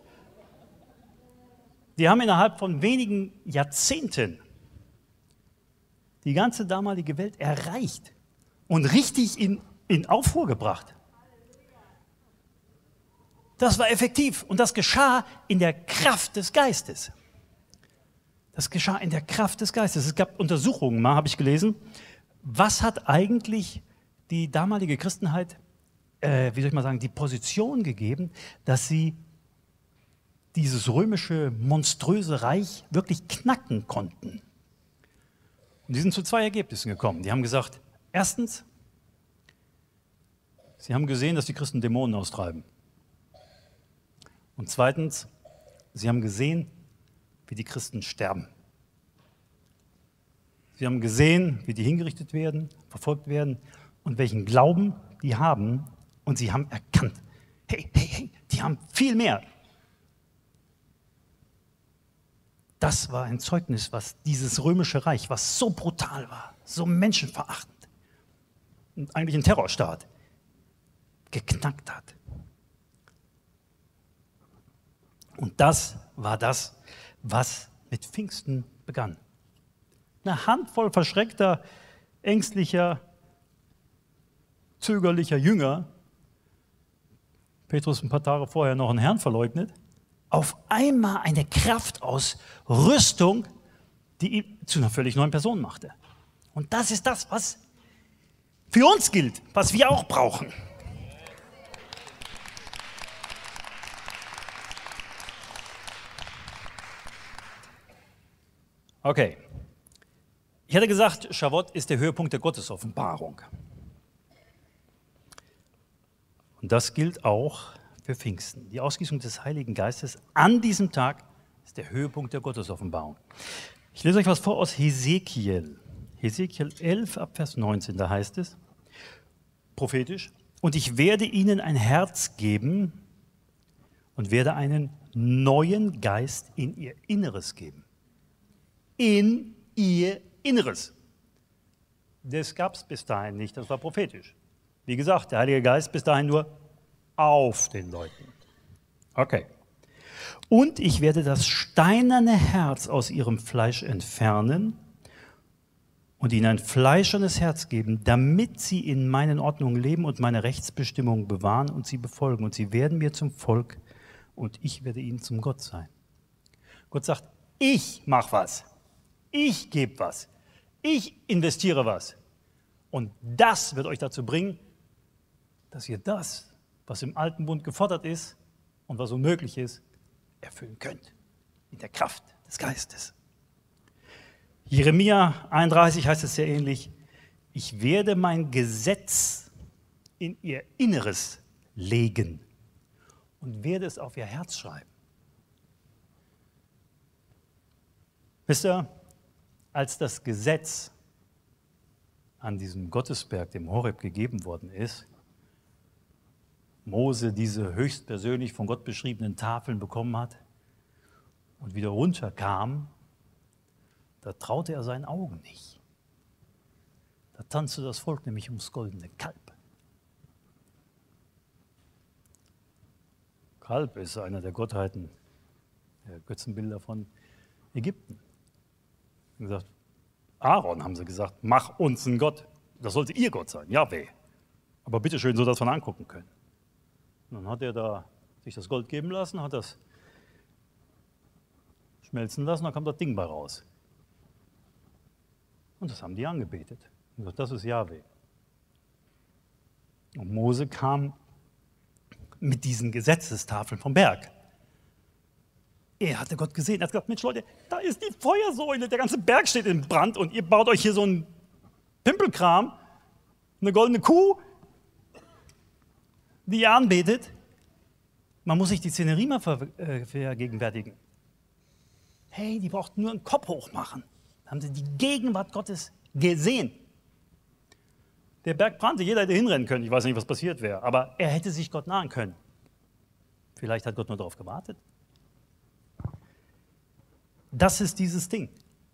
Die haben innerhalb von wenigen Jahrzehnten die ganze damalige Welt erreicht und richtig in Aufruhr gebracht. Das war effektiv und das geschah in der Kraft des Geistes. Das geschah in der Kraft des Geistes. Es gab Untersuchungen, mal habe ich gelesen, was hat eigentlich die damalige Christenheit, wie soll ich mal sagen, die Position gegeben, dass sie dieses römische, monströse Reich wirklich knacken konnten. Und die sind zu zwei Ergebnissen gekommen. Die haben gesagt, erstens, sie haben gesehen, dass die Christen Dämonen austreiben. Und zweitens, sie haben gesehen, wie die Christen sterben. Sie haben gesehen, wie die hingerichtet werden, verfolgt werden und welchen Glauben die haben. Und sie haben erkannt, hey, die haben viel mehr. Das war ein Zeugnis, was dieses römische Reich, was so brutal war, so menschenverachtend und eigentlich ein Terrorstaat, geknackt hat. Und das war das, was mit Pfingsten begann. Eine Handvoll verschreckter, ängstlicher, zögerlicher Jünger, Petrus ein paar Tage vorher noch einen Herrn verleugnet, auf einmal eine Kraftausrüstung, die ihn zu einer völlig neuen Person machte. Und das ist das, was für uns gilt, was wir auch brauchen. Okay. Ich hatte gesagt, Schavot ist der Höhepunkt der Gottesoffenbarung. Und das gilt auch für Pfingsten. Die Ausgießung des Heiligen Geistes an diesem Tag ist der Höhepunkt der Gottesoffenbarung. Ich lese euch was vor aus Hesekiel. Hesekiel 11 ab Vers 19, da heißt es, prophetisch, und ich werde ihnen ein Herz geben und werde einen neuen Geist in ihr Inneres geben. In ihr Inneres. Das gab es bis dahin nicht, das war prophetisch. Wie gesagt, der Heilige Geist bis dahin nur auf den Leuten. Okay. Und ich werde das steinerne Herz aus ihrem Fleisch entfernen und ihnen ein fleischernes Herz geben, damit sie in meinen Ordnungen leben und meine Rechtsbestimmungen bewahren und sie befolgen. Und sie werden mir zum Volk und ich werde ihnen zum Gott sein. Gott sagt, ich mache was, ich gebe was, ich investiere was. Und das wird euch dazu bringen, dass ihr das, was im alten Bund gefordert ist und was unmöglich ist, erfüllen könnt. In der Kraft des Geistes. Jeremia 31 heißt es sehr ähnlich. Ich werde mein Gesetz in ihr Inneres legen und werde es auf ihr Herz schreiben. Wisst ihr, als das Gesetz an diesem Gottesberg, dem Horeb, gegeben worden ist, Mose diese höchstpersönlich von Gott beschriebenen Tafeln bekommen hat und wieder runterkam, da traute er seinen Augen nicht. Da tanzte das Volk nämlich ums goldene Kalb. Kalb ist einer der Gottheiten, der Götzenbilder von Ägypten. Sie haben gesagt, Aaron, haben sie gesagt, mach uns einen Gott. Das sollte ihr Gott sein, Jahwe. Aber bitteschön, so dass wir ihn angucken können. Und dann hat er da sich das Gold geben lassen, hat das schmelzen lassen, dann kam das Ding bei raus. Und das haben die angebetet. Und gesagt, das ist Jahwe. Und Mose kam mit diesen Gesetzestafeln vom Berg. Er hatte Gott gesehen. Er hat gesagt, Mensch Leute, da ist die Feuersäule, der ganze Berg steht in Brand und ihr baut euch hier so einen Pimpelkram, eine goldene Kuh, die ihr anbetet. Man muss sich die Szenerie mal vergegenwärtigen. Hey, die brauchten nur einen Kopf hoch machen. Da haben sie die Gegenwart Gottes gesehen. Der Berg brannte, jeder hätte hinrennen können. Ich weiß nicht, was passiert wäre, aber er hätte sich Gott nahen können. Vielleicht hat Gott nur darauf gewartet. Das ist dieses Ding,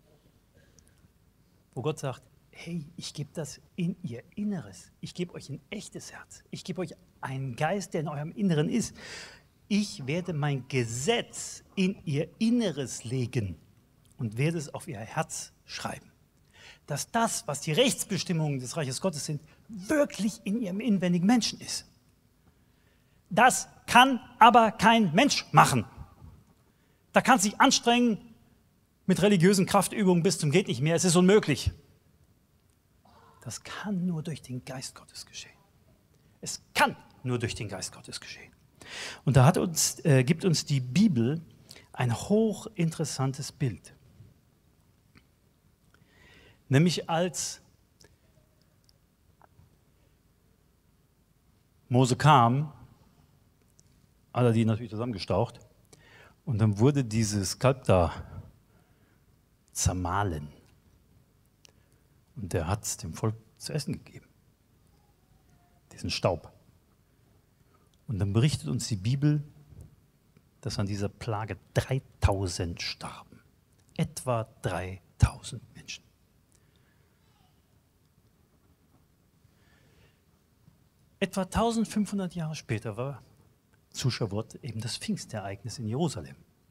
wo Gott sagt, hey, ich gebe das in ihr Inneres. Ich gebe euch ein echtes Herz. Ich gebe euch einen Geist, der in eurem Inneren ist. Ich werde mein Gesetz in ihr Inneres legen und werde es auf ihr Herz schreiben. Dass das, was die Rechtsbestimmungen des Reiches Gottes sind, wirklich in ihrem inwendigen Menschen ist. Das kann aber kein Mensch machen. Da kann sich anstrengen mit religiösen Kraftübungen bis zum geht nicht mehr. Es ist unmöglich. Das kann nur durch den Geist Gottes geschehen. Es kann nur durch den Geist Gottes geschehen. Und da gibt uns die Bibel ein hochinteressantes Bild. Nämlich als Mose kam, alle die natürlich zusammengestaucht, und dann wurde dieses Kalb da zermahlen. Und der hat es dem Volk zu essen gegeben. Diesen Staub. Und dann berichtet uns die Bibel, dass an dieser Plage 3000 starben. Etwa 3000 Menschen. Etwa 1500 Jahre später war zu Schavot eben das Pfingstereignis in Jerusalem.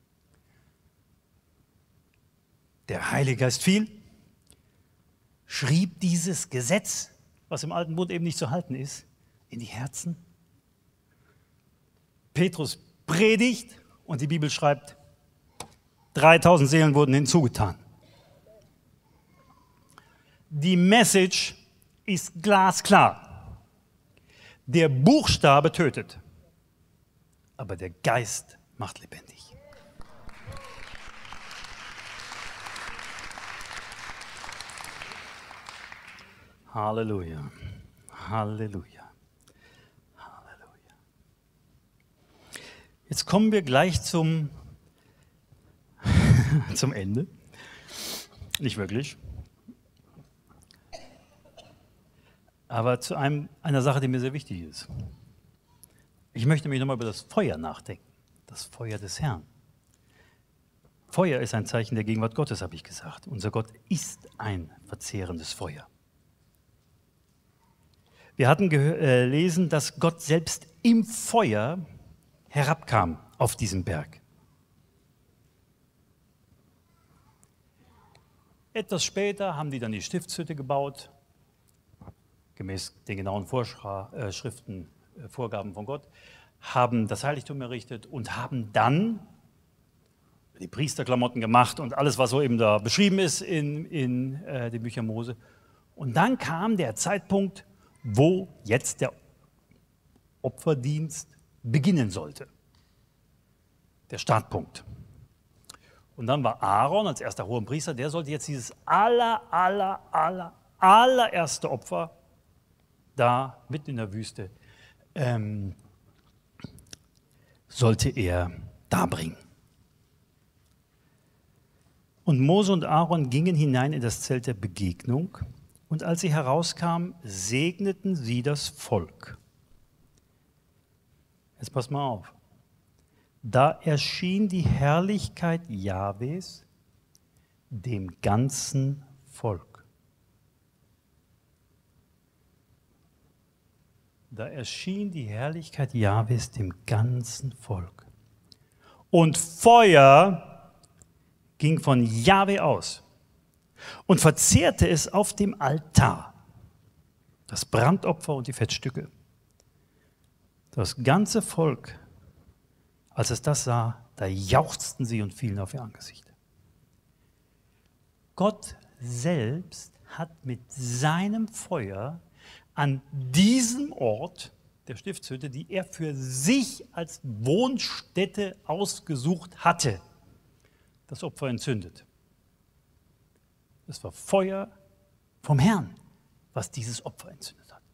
Der Heilige Geist fiel, schrieb dieses Gesetz, was im Alten Bund eben nicht zu halten ist, in die Herzen. Petrus predigt und die Bibel schreibt, 3000 Seelen wurden hinzugetan. Die Message ist glasklar. Der Buchstabe tötet, aber der Geist macht lebendig. Halleluja, Halleluja, Halleluja. Jetzt kommen wir gleich zum Ende. Nicht wirklich. Aber zu einer Sache, die mir sehr wichtig ist. Ich möchte mich nochmal über das Feuer nachdenken. Das Feuer des Herrn. Feuer ist ein Zeichen der Gegenwart Gottes, habe ich gesagt. Unser Gott ist ein verzehrendes Feuer. Wir hatten gelesen, dass Gott selbst im Feuer herabkam auf diesen Berg. Etwas später haben die dann die Stiftshütte gebaut, gemäß den genauen Vorschriften, Vorgaben von Gott, haben das Heiligtum errichtet und haben dann die Priesterklamotten gemacht und alles, was so eben da beschrieben ist in den Büchern Mose. Und dann kam der Zeitpunkt, wo jetzt der Opferdienst beginnen sollte. Der Startpunkt. Und dann war Aaron als erster Hohenpriester, der sollte jetzt dieses allererste Opfer da mitten in der Wüste, sollte er darbringen. Und Mose und Aaron gingen hinein in das Zelt der Begegnung, und als sie herauskamen, segneten sie das Volk. Jetzt pass mal auf. Da erschien die Herrlichkeit Jahwes dem ganzen Volk. Da erschien die Herrlichkeit Jahwes dem ganzen Volk. Und Feuer ging von Jahwe aus und verzehrte es auf dem Altar, das Brandopfer und die Fettstücke. Das ganze Volk, als es das sah, da jauchzten sie und fielen auf ihr Angesicht. Gott selbst hat mit seinem Feuer an diesem Ort der Stiftshütte, die er für sich als Wohnstätte ausgesucht hatte, das Opfer entzündet. Es war Feuer vom Herrn, was dieses Opfer entzündet hat.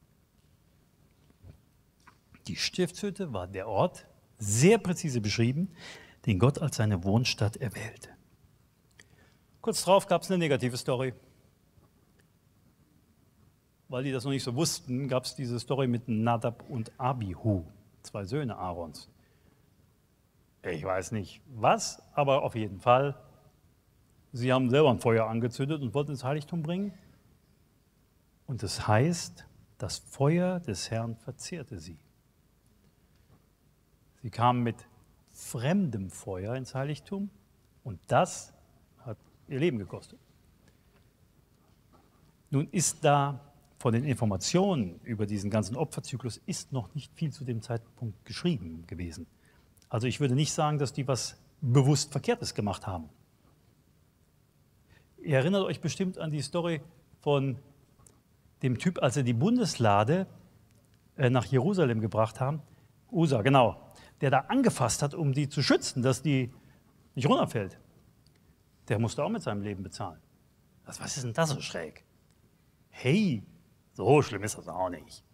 Die Stiftshütte war der Ort, sehr präzise beschrieben, den Gott als seine Wohnstatt erwählte. Kurz darauf gab es eine negative Story. Weil die das noch nicht so wussten, gab es diese Story mit Nadab und Abihu, 2 Söhne Aarons. Ich weiß nicht was, aber auf jeden Fall, sie haben selber ein Feuer angezündet und wollten ins Heiligtum bringen. Und das heißt, das Feuer des Herrn verzehrte sie. Sie kamen mit fremdem Feuer ins Heiligtum und das hat ihr Leben gekostet. Nun ist da von den Informationen über diesen ganzen Opferzyklus ist noch nicht viel zu dem Zeitpunkt geschrieben gewesen. Also ich würde nicht sagen, dass die was bewusst Verkehrtes gemacht haben. Ihr erinnert euch bestimmt an die Story von dem Typ, als er die Bundeslade nach Jerusalem gebracht haben. Usa, genau. Der da angefasst hat, um die zu schützen, dass die nicht runterfällt. Der musste auch mit seinem Leben bezahlen. Was ist denn das so schräg? Hey, so schlimm ist das auch nicht.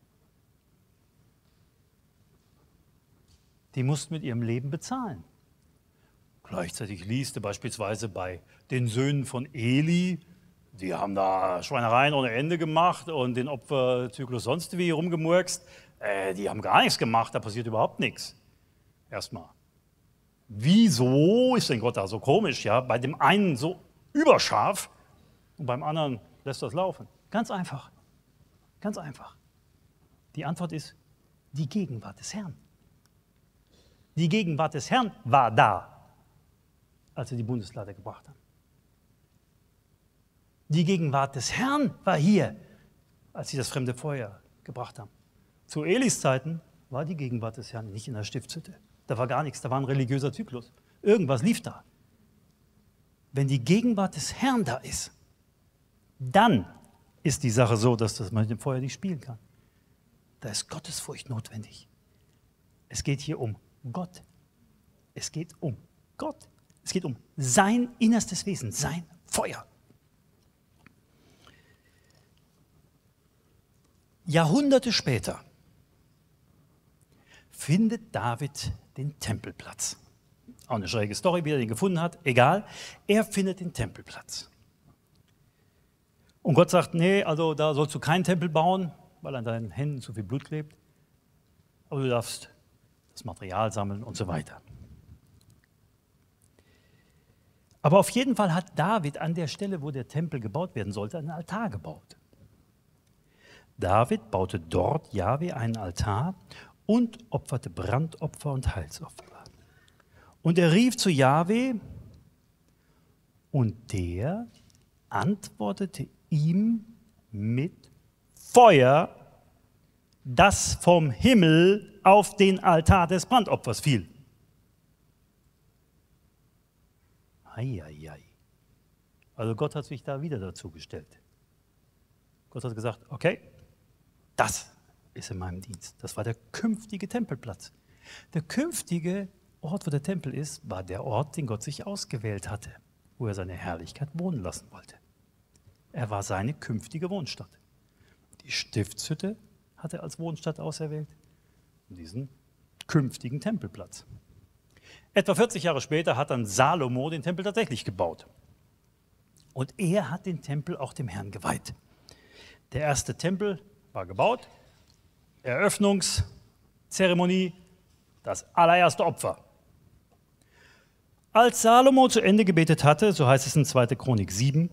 Die mussten mit ihrem Leben bezahlen. Gleichzeitig liest er beispielsweise bei den Söhnen von Eli, die haben da Schweinereien ohne Ende gemacht und den Opferzyklus sonst wie rumgemurkst. Die haben gar nichts gemacht, da passiert überhaupt nichts. Erstmal. Wieso ist denn Gott da so komisch? Ja? Bei dem einen so überscharf und beim anderen lässt das laufen. Ganz einfach. Ganz einfach. Die Antwort ist die Gegenwart des Herrn. Die Gegenwart des Herrn war da, als sie die Bundeslade gebracht haben. Die Gegenwart des Herrn war hier, als sie das fremde Feuer gebracht haben. Zu Elis Zeiten war die Gegenwart des Herrn nicht in der Stiftshütte. Da war gar nichts, da war ein religiöser Zyklus. Irgendwas lief da. Wenn die Gegenwart des Herrn da ist, dann ist die Sache so, dass man mit dem Feuer nicht spielen kann. Da ist Gottesfurcht notwendig. Es geht hier um Gott. Es geht um Gott. Es geht um sein innerstes Wesen, sein Feuer. Jahrhunderte später findet David den Tempelplatz. Auch eine schräge Story, wie er den gefunden hat. Egal, er findet den Tempelplatz. Und Gott sagt, nee, also da sollst du keinen Tempel bauen, weil an deinen Händen zu viel Blut klebt. Aber du darfst das Material sammeln und so weiter. Aber auf jeden Fall hat David an der Stelle, wo der Tempel gebaut werden sollte, einen Altar gebaut. David baute dort Jahwe einen Altar und opferte Brandopfer und Heilsopfer. Und er rief zu Jahwe, und der antwortete ihm mit Feuer, das vom Himmel auf den Altar des Brandopfers fiel. Eieiei. Also Gott hat sich da wieder dazu gestellt. Gott hat gesagt, okay, das ist in meinem Dienst. Das war der künftige Tempelplatz. Der künftige Ort, wo der Tempel ist, war der Ort, den Gott sich ausgewählt hatte, wo er seine Herrlichkeit wohnen lassen wollte. Er war seine künftige Wohnstatt. Die Stiftshütte hat er als Wohnstatt auserwählt und diesen künftigen Tempelplatz. Etwa 40 Jahre später hat dann Salomo den Tempel tatsächlich gebaut. Und er hat den Tempel auch dem Herrn geweiht. Der erste Tempel war gebaut, Eröffnungszeremonie, das allererste Opfer. Als Salomo zu Ende gebetet hatte, so heißt es in 2. Chronik 7,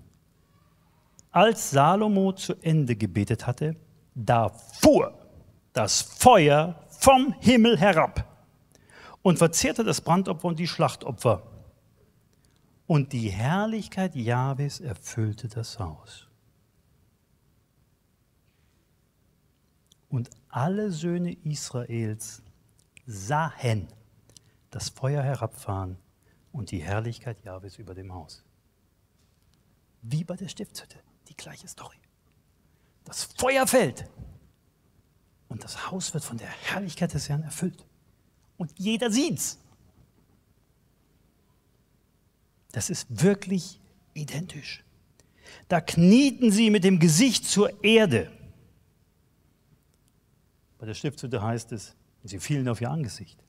als Salomo zu Ende gebetet hatte, da fuhr das Feuer vom Himmel herab und verzehrte das Brandopfer und die Schlachtopfer. Und die Herrlichkeit Jahwes erfüllte das Haus. Und alle Söhne Israels sahen das Feuer herabfahren und die Herrlichkeit Jahwes über dem Haus. Wie bei der Stiftshütte, die gleiche Story. Das Feuer fällt und das Haus wird von der Herrlichkeit des Herrn erfüllt. Und jeder sieht's. Das ist wirklich identisch. Da knieten sie mit dem Gesicht zur Erde. Bei der Stiftshütte heißt es, sie fielen auf ihr Angesicht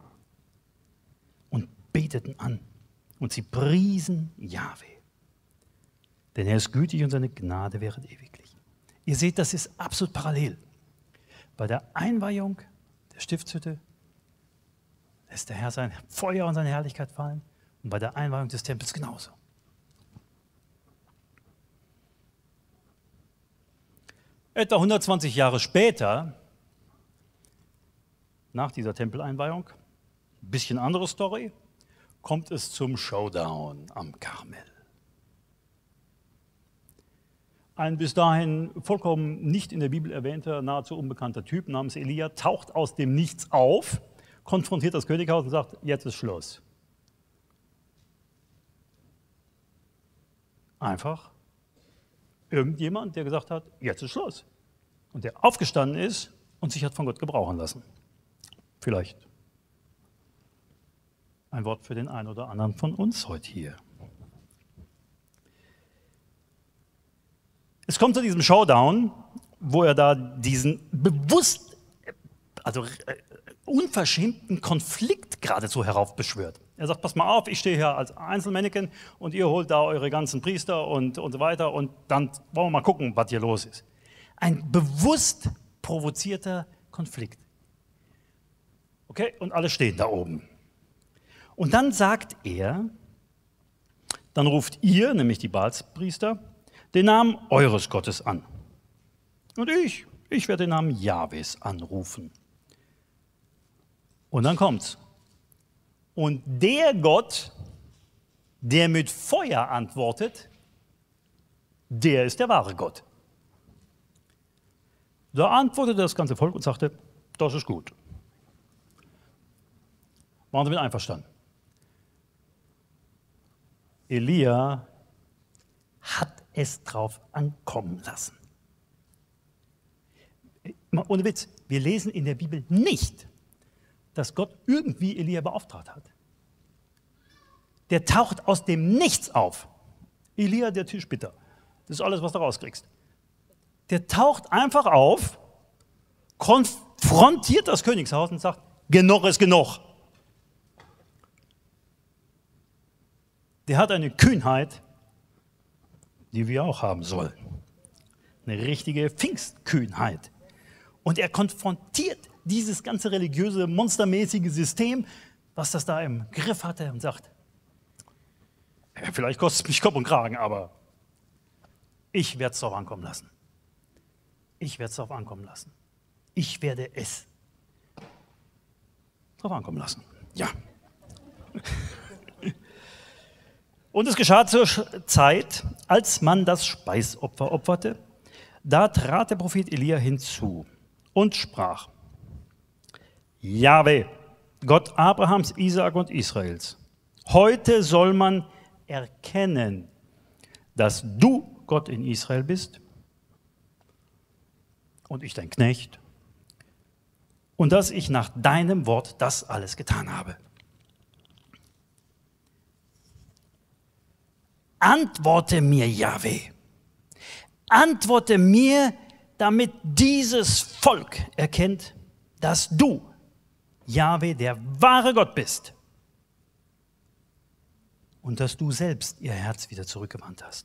und beteten an. Und sie priesen Jahwe. Denn er ist gütig und seine Gnade währet ewiglich. Ihr seht, das ist absolut parallel. Bei der Einweihung der Stiftshütte lässt der Herr sein Feuer und seine Herrlichkeit fallen. Und bei der Einweihung des Tempels genauso. Etwa 120 Jahre später, nach dieser Tempeleinweihung, ein bisschen andere Story, kommt es zum Showdown am Karmel. Ein bis dahin vollkommen nicht in der Bibel erwähnter, nahezu unbekannter Typ namens Elia taucht aus dem Nichts auf, konfrontiert das Könighaus und sagt, jetzt ist Schluss. Einfach irgendjemand, der gesagt hat, jetzt ist Schluss. Und der aufgestanden ist und sich hat von Gott gebrauchen lassen. Vielleicht ein Wort für den einen oder anderen von uns heute hier. Es kommt zu diesem Showdown, wo er da diesen bewusst, also unverschämten Konflikt geradezu heraufbeschwört. Er sagt, pass mal auf, ich stehe hier als Einzelmännchen und ihr holt da eure ganzen Priester und so weiter und dann wollen wir mal gucken, was hier los ist. Ein bewusst provozierter Konflikt. Okay, und alle stehen da oben. Und dann sagt er, dann ruft ihr, nämlich die Baalspriester, den Namen eures Gottes an. Und ich werde den Namen Jahwes anrufen. Und dann kommt's. Und der Gott, der mit Feuer antwortet, der ist der wahre Gott. Da antwortete das ganze Volk und sagte, das ist gut. Waren Sie mit einverstanden? Elia hat es drauf ankommen lassen. Ohne Witz, wir lesen in der Bibel nicht, dass Gott irgendwie Elia beauftragt hat. Der taucht aus dem Nichts auf. Elia, der Tischbitter. Das ist alles, was du rauskriegst. Der taucht einfach auf, konfrontiert das Königshaus und sagt, genug ist genug. Der hat eine Kühnheit, die wir auch haben sollen. Eine richtige Pfingstkühnheit. Und er konfrontiert dieses ganze religiöse, monstermäßige System, was das da im Griff hatte und sagt, vielleicht kostet es mich Kopf und Kragen, aber ich werde es darauf ankommen lassen. Ich werde es darauf ankommen lassen. Ich werde es darauf ankommen lassen. Ja. Und es geschah zur Zeit, als man das Speisopfer opferte, da trat der Prophet Elia hinzu und sprach: Jahwe, Gott Abrahams, Isaak und Israels, heute soll man erkennen, dass du Gott in Israel bist und ich dein Knecht und dass ich nach deinem Wort das alles getan habe. Antworte mir, Jahwe. Antworte mir, damit dieses Volk erkennt, dass du, Jahwe, der wahre Gott bist und dass du selbst ihr Herz wieder zurückgewandt hast.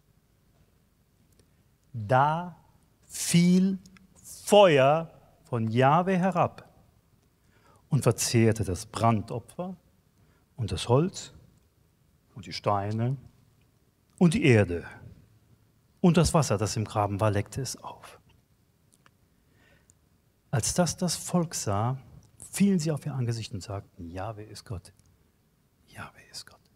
Da fiel Feuer von Jahwe herab und verzehrte das Brandopfer und das Holz und die Steine und die Erde und das Wasser, das im Graben war, leckte es auf. Als das Volk sah, fielen sie auf ihr Angesicht und sagten: Jahwe ist Gott, Jahwe ist Gott.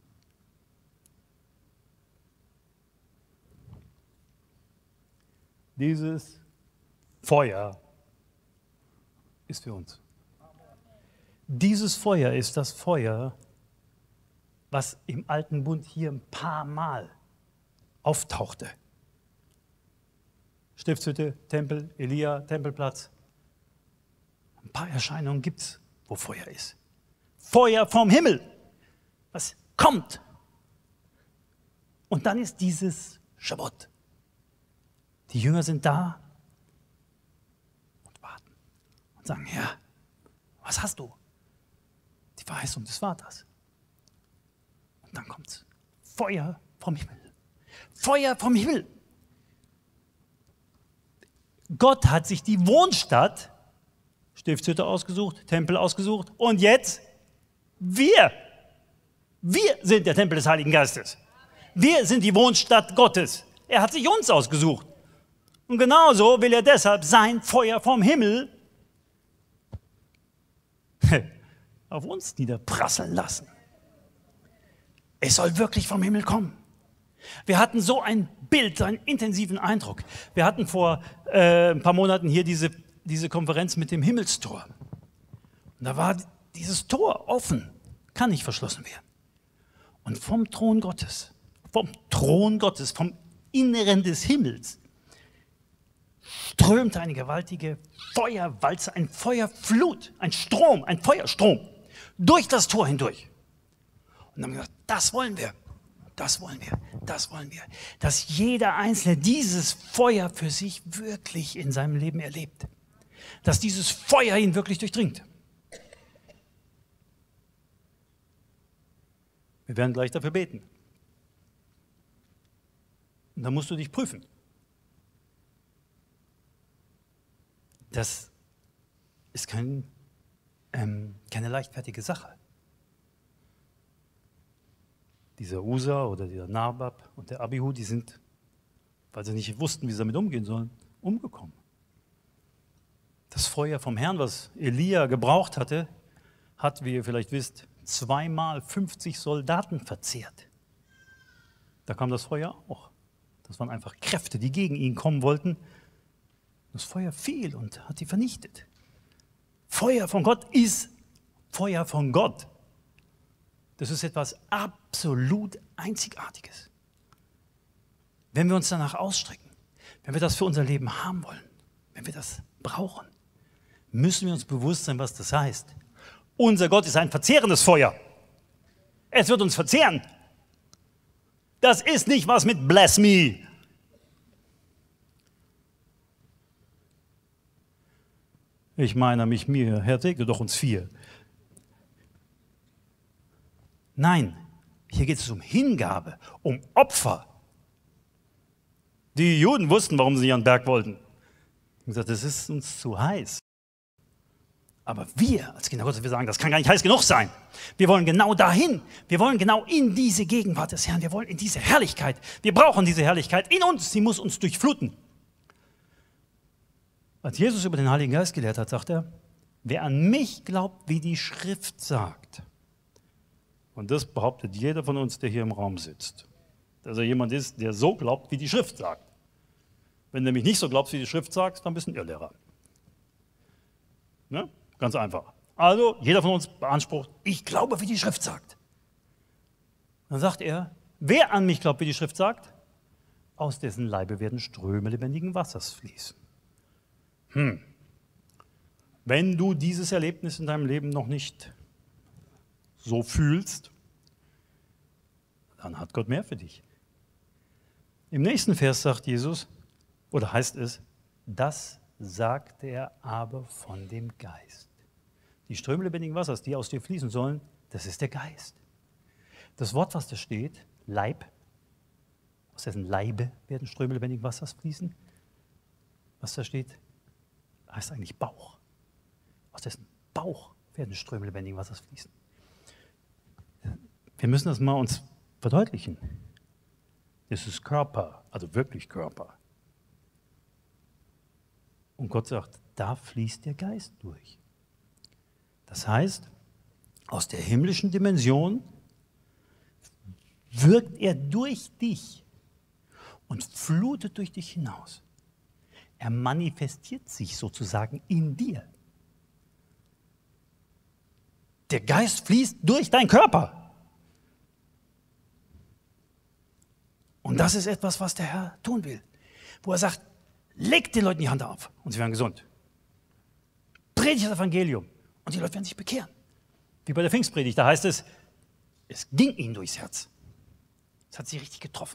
Dieses Feuer ist für uns. Dieses Feuer ist das Feuer, was im Alten Bund hier ein paar Mal auftauchte. Stiftshütte, Tempel, Elia, Tempelplatz. Ein paar Erscheinungen gibt es, wo Feuer ist. Feuer vom Himmel, was kommt. Und dann ist dieses Schabbat. Die Jünger sind da und warten und sagen: Ja, was hast du? Die Verheißung des Vaters. Und dann kommt's. Feuer vom Himmel. Feuer vom Himmel. Gott hat sich die Wohnstadt, Stiftshütte ausgesucht, Tempel ausgesucht und jetzt wir. Wir sind der Tempel des Heiligen Geistes. Wir sind die Wohnstadt Gottes. Er hat sich uns ausgesucht. Und genauso will er deshalb sein Feuer vom Himmel auf uns niederprasseln lassen. Es soll wirklich vom Himmel kommen. Wir hatten so ein Bild, einen intensiven Eindruck. Wir hatten vor ein paar Monaten hier diese Konferenz mit dem Himmelstor. Und da war dieses Tor offen, kann nicht verschlossen werden. Und vom Thron Gottes, vom Inneren des Himmels, strömte eine gewaltige Feuerwalze, ein Feuerflut, ein Strom, ein Feuerstrom durch das Tor hindurch. Und dann haben wir gesagt: Das wollen wir, das wollen wir, das wollen wir. Dass jeder Einzelne dieses Feuer für sich wirklich in seinem Leben erlebt. Dass dieses Feuer ihn wirklich durchdringt. Wir werden gleich dafür beten. Und da musst du dich prüfen. Das ist keine leichtfertige Sache. Dieser Usa oder dieser Nabab und der Abihu, die sind, weil sie nicht wussten, wie sie damit umgehen sollen, umgekommen. Das Feuer vom Herrn, was Elia gebraucht hatte, hat, wie ihr vielleicht wisst, 2-mal 50 Soldaten verzehrt. Da kam das Feuer auch. Das waren einfach Kräfte, die gegen ihn kommen wollten. Das Feuer fiel und hat die vernichtet. Feuer von Gott ist Feuer von Gott. Das ist etwas absolut Einzigartiges. Wenn wir uns danach ausstrecken, wenn wir das für unser Leben haben wollen, wenn wir das brauchen, müssen wir uns bewusst sein, was das heißt. Unser Gott ist ein verzehrendes Feuer. Es wird uns verzehren. Das ist nicht was mit Bless me. Ich meine mich mir, Herr, segne doch uns 4. Nein, hier geht es um Hingabe, um Opfer. Die Juden wussten, warum sie ihren Berg wollten. Sie haben gesagt, das ist uns zu heiß. Aber wir als Kinder Gottes, wir sagen, das kann gar nicht heiß genug sein. Wir wollen genau dahin. Wir wollen genau in diese Gegenwart des Herrn. Wir wollen in diese Herrlichkeit. Wir brauchen diese Herrlichkeit in uns. Sie muss uns durchfluten. Als Jesus über den Heiligen Geist gelehrt hat, sagt er: Wer an mich glaubt, wie die Schrift sagt. Und das behauptet jeder von uns, der hier im Raum sitzt. Dass er jemand ist, der so glaubt, wie die Schrift sagt. Wenn du nämlich nicht so glaubst, wie die Schrift sagt, dann bist du ein Irrlehrer. Ne? Ganz einfach. Also, jeder von uns beansprucht, ich glaube, wie die Schrift sagt. Dann sagt er, wer an mich glaubt, wie die Schrift sagt, aus dessen Leibe werden Ströme lebendigen Wassers fließen. Wenn du dieses Erlebnis in deinem Leben noch nicht so fühlst, dann hat Gott mehr für dich. Im nächsten Vers sagt Jesus, oder heißt es, das sagt er aber von dem Geist. Die Ströme lebendigen Wassers, die aus dir fließen sollen, das ist der Geist. Das Wort, was da steht, Leib, aus dessen Leibe werden Ströme lebendigen Wassers fließen, was da steht, heißt eigentlich Bauch. Aus dessen Bauch werden Ströme lebendigen Wassers fließen. Wir müssen das mal uns verdeutlichen. Das ist Körper, also wirklich Körper. Und Gott sagt, da fließt der Geist durch. Das heißt, aus der himmlischen Dimension wirkt er durch dich und flutet durch dich hinaus. Er manifestiert sich sozusagen in dir. Der Geist fließt durch deinen Körper. Und das ist etwas, was der Herr tun will. Wo er sagt, legt den Leuten die Hand auf und sie werden gesund. Predigt das Evangelium und die Leute werden sich bekehren. Wie bei der Pfingstpredigt, da heißt es, es ging ihnen durchs Herz. Es hat sie richtig getroffen.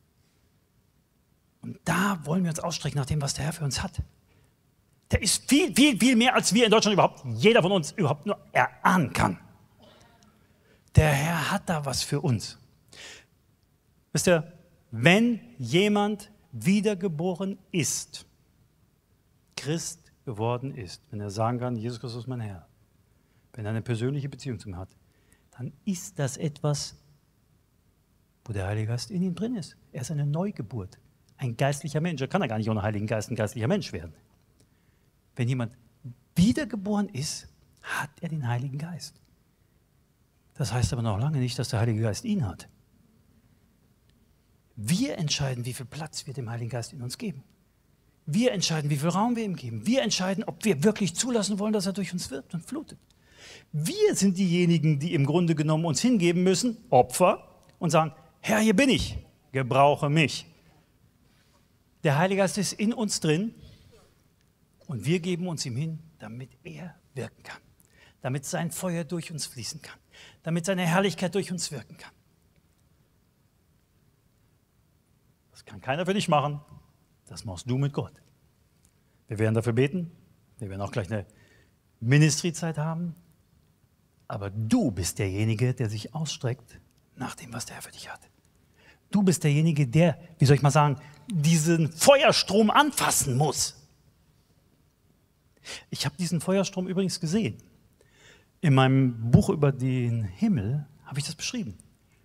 Und da wollen wir uns ausstrecken nach dem, was der Herr für uns hat. Der ist viel, viel, viel mehr, als wir in Deutschland überhaupt, jeder von uns überhaupt nur erahnen kann. Der Herr hat da was für uns. Wisst ihr, wenn jemand wiedergeboren ist, Christ geworden ist, wenn er sagen kann, Jesus Christus ist mein Herr, wenn er eine persönliche Beziehung zu ihm hat, dann ist das etwas, wo der Heilige Geist in ihm drin ist. Er ist eine Neugeburt, ein geistlicher Mensch. Er kann ja gar nicht ohne Heiligen Geist ein geistlicher Mensch werden. Wenn jemand wiedergeboren ist, hat er den Heiligen Geist. Das heißt aber noch lange nicht, dass der Heilige Geist ihn hat. Wir entscheiden, wie viel Platz wir dem Heiligen Geist in uns geben. Wir entscheiden, wie viel Raum wir ihm geben. Wir entscheiden, ob wir wirklich zulassen wollen, dass er durch uns wirkt und flutet. Wir sind diejenigen, die im Grunde genommen uns hingeben müssen, Opfer, und sagen, Herr, hier bin ich, gebrauche mich. Der Heilige Geist ist in uns drin und wir geben uns ihm hin, damit er wirken kann. Damit sein Feuer durch uns fließen kann. Damit seine Herrlichkeit durch uns wirken kann. Das kann keiner für dich machen. Das machst du mit Gott. Wir werden dafür beten. Wir werden auch gleich eine Ministry-Zeit haben. Aber du bist derjenige, der sich ausstreckt nach dem, was der Herr für dich hat. Du bist derjenige, der, wie soll ich mal sagen, diesen Feuerstrom anfassen muss. Ich habe diesen Feuerstrom übrigens gesehen. In meinem Buch über den Himmel habe ich das beschrieben.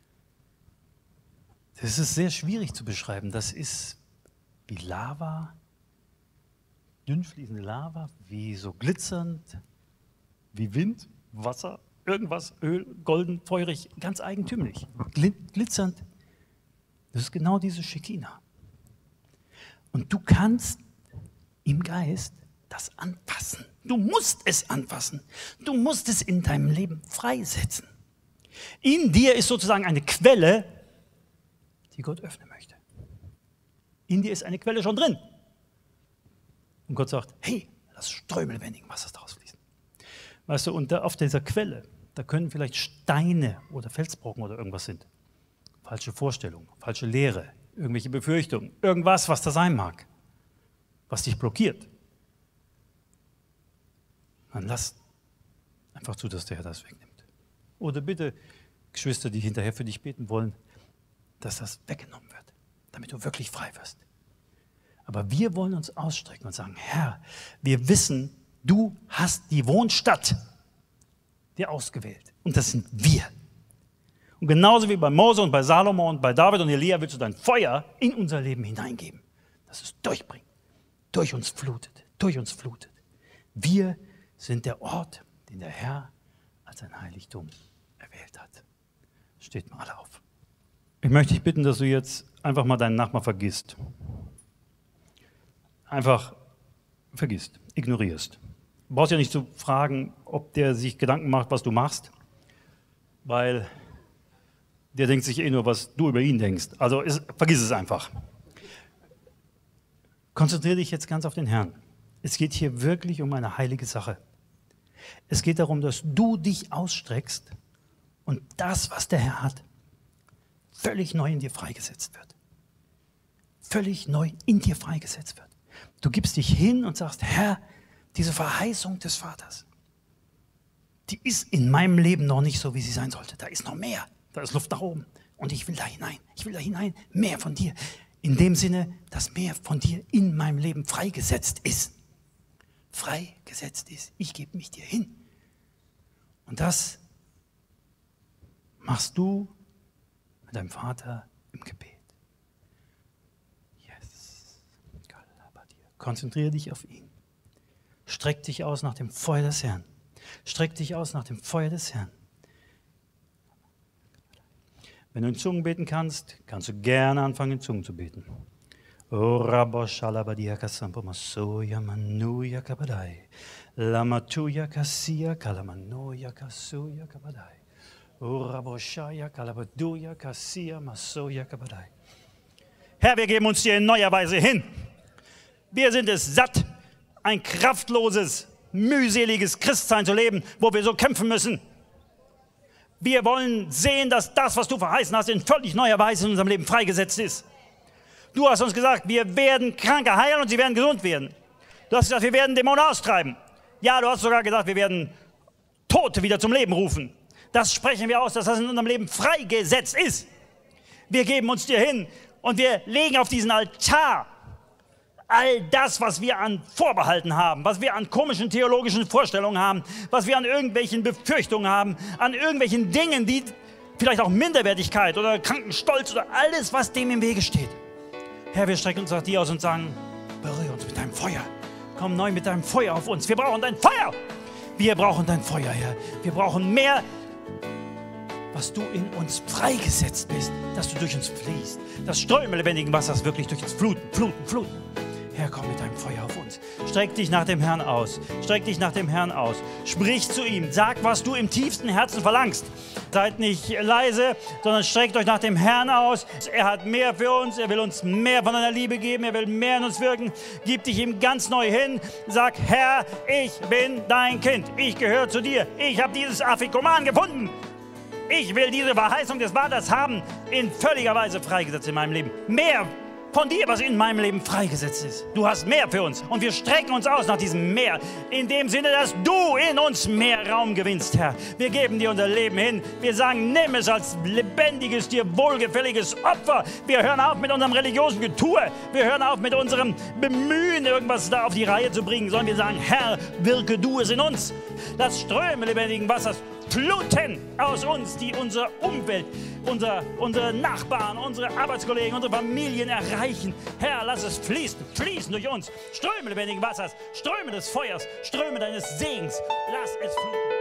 Das ist sehr schwierig zu beschreiben. Das ist wie Lava, dünn fließende Lava, wie so glitzernd, wie Wind, Wasser, irgendwas, Öl, golden, feurig, ganz eigentümlich, glitzernd. Das ist genau diese Shekinah. Und du kannst im Geist das anfassen. Du musst es anfassen. Du musst es in deinem Leben freisetzen. In dir ist sozusagen eine Quelle, die Gott öffnen möchte. In dir ist eine Quelle schon drin. Und Gott sagt, hey, lass Ströme lebendigen Wassers daraus fließen. Weißt du, und da auf dieser Quelle, da können vielleicht Steine oder Felsbrocken oder irgendwas sind. Falsche Vorstellungen, falsche Lehre, irgendwelche Befürchtungen, irgendwas, was da sein mag, was dich blockiert. Dann lass einfach zu, dass der Herr das wegnimmt. Oder bitte Geschwister, die hinterher für dich beten wollen, dass das weggenommen wird, damit du wirklich frei wirst. Aber wir wollen uns ausstrecken und sagen, Herr, wir wissen, du hast die Wohnstatt dir ausgewählt. Und das sind wir. Und genauso wie bei Mose und bei Salomo und bei David und Elia willst du dein Feuer in unser Leben hineingeben, dass es durchbringt, durch uns flutet, durch uns flutet. Wir sind der Ort, den der Herr als ein Heiligtum erwählt hat. Steht mal alle auf. Ich möchte dich bitten, dass du jetzt einfach mal deinen Nachbar vergisst. Einfach vergisst, ignorierst. Du brauchst ja nicht zu fragen, ob der sich Gedanken macht, was du machst, weil der denkt sich eh nur, was du über ihn denkst. Also vergiss es einfach. Konzentriere dich jetzt ganz auf den Herrn. Es geht hier wirklich um eine heilige Sache. Es geht darum, dass du dich ausstreckst und das, was der Herr hat, völlig neu in dir freigesetzt wird. Völlig neu in dir freigesetzt wird. Du gibst dich hin und sagst, Herr, diese Verheißung des Vaters, die ist in meinem Leben noch nicht so, wie sie sein sollte. Da ist noch mehr. Da ist Luft nach oben. Und ich will da hinein. Ich will da hinein. Mehr von dir. In dem Sinne, dass mehr von dir in meinem Leben freigesetzt ist. Freigesetzt ist. Ich gebe mich dir hin. Und das machst du mit deinem Vater im Gebet. Yes. Konzentriere dich auf ihn. Streck dich aus nach dem Feuer des Herrn. Streck dich aus nach dem Feuer des Herrn. Wenn du in Zungen beten kannst, kannst du gerne anfangen, in Zungen zu beten. O Raboshalabadiya Kasampo Masoya Manuya Kabadai. Lamatuya Kasia Kalamanoya Kasuya Kabadai. O Raboshaya Kalabaduya Kasia Masoya Kabadai. Herr, wir geben uns dir in neuer Weise hin. Wir sind es satt, ein kraftloses, mühseliges Christsein zu leben, wo wir so kämpfen müssen. Wir wollen sehen, dass das, was du verheißen hast, in völlig neuer Weise in unserem Leben freigesetzt ist. Du hast uns gesagt, wir werden Kranke heilen und sie werden gesund werden. Du hast gesagt, wir werden Dämonen austreiben. Ja, du hast sogar gesagt, wir werden Tote wieder zum Leben rufen. Das sprechen wir aus, dass das in unserem Leben freigesetzt ist. Wir geben uns dir hin und wir legen auf diesen Altar all das, was wir an Vorbehalten haben, was wir an komischen theologischen Vorstellungen haben, was wir an irgendwelchen Befürchtungen haben, an irgendwelchen Dingen, die vielleicht auch Minderwertigkeit oder Krankenstolz oder alles, was dem im Wege steht. Herr, wir strecken uns nach dir aus und sagen, berühre uns mit deinem Feuer. Komm neu mit deinem Feuer auf uns. Wir brauchen dein Feuer. Wir brauchen dein Feuer, Herr. Wir brauchen mehr, was du in uns freigesetzt bist, dass du durch uns fließt. Das Ströme lebendigen Wassers wirklich durch uns fluten, fluten, fluten. Herr, komm mit deinem Feuer auf uns. Streck dich nach dem Herrn aus. Streck dich nach dem Herrn aus. Sprich zu ihm. Sag, was du im tiefsten Herzen verlangst. Seid nicht leise, sondern streckt euch nach dem Herrn aus. Er hat mehr für uns. Er will uns mehr von seiner Liebe geben. Er will mehr in uns wirken. Gib dich ihm ganz neu hin. Sag, Herr, ich bin dein Kind. Ich gehöre zu dir. Ich habe dieses Afikoman gefunden. Ich will diese Verheißung des Vaters haben, in völliger Weise freigesetzt in meinem Leben. Mehr von dir, was in meinem Leben freigesetzt ist. Du hast mehr für uns und wir strecken uns aus nach diesem Meer, in dem Sinne, dass du in uns mehr Raum gewinnst, Herr. Wir geben dir unser Leben hin. Wir sagen, nimm es als lebendiges, dir wohlgefälliges Opfer. Wir hören auf mit unserem religiösen Getue. Wir hören auf mit unserem Bemühen, irgendwas da auf die Reihe zu bringen, sondern wir sagen, Herr, wirke du es in uns. Lass Ströme lebendigen Wassers fluten aus uns, die unsere Umwelt, unsere Nachbarn, unsere Arbeitskollegen, unsere Familien erreichen. Herr, lass es fließen, fließen durch uns. Ströme lebendigen Wassers, Ströme des Feuers, Ströme deines Segens. Lass es fluten.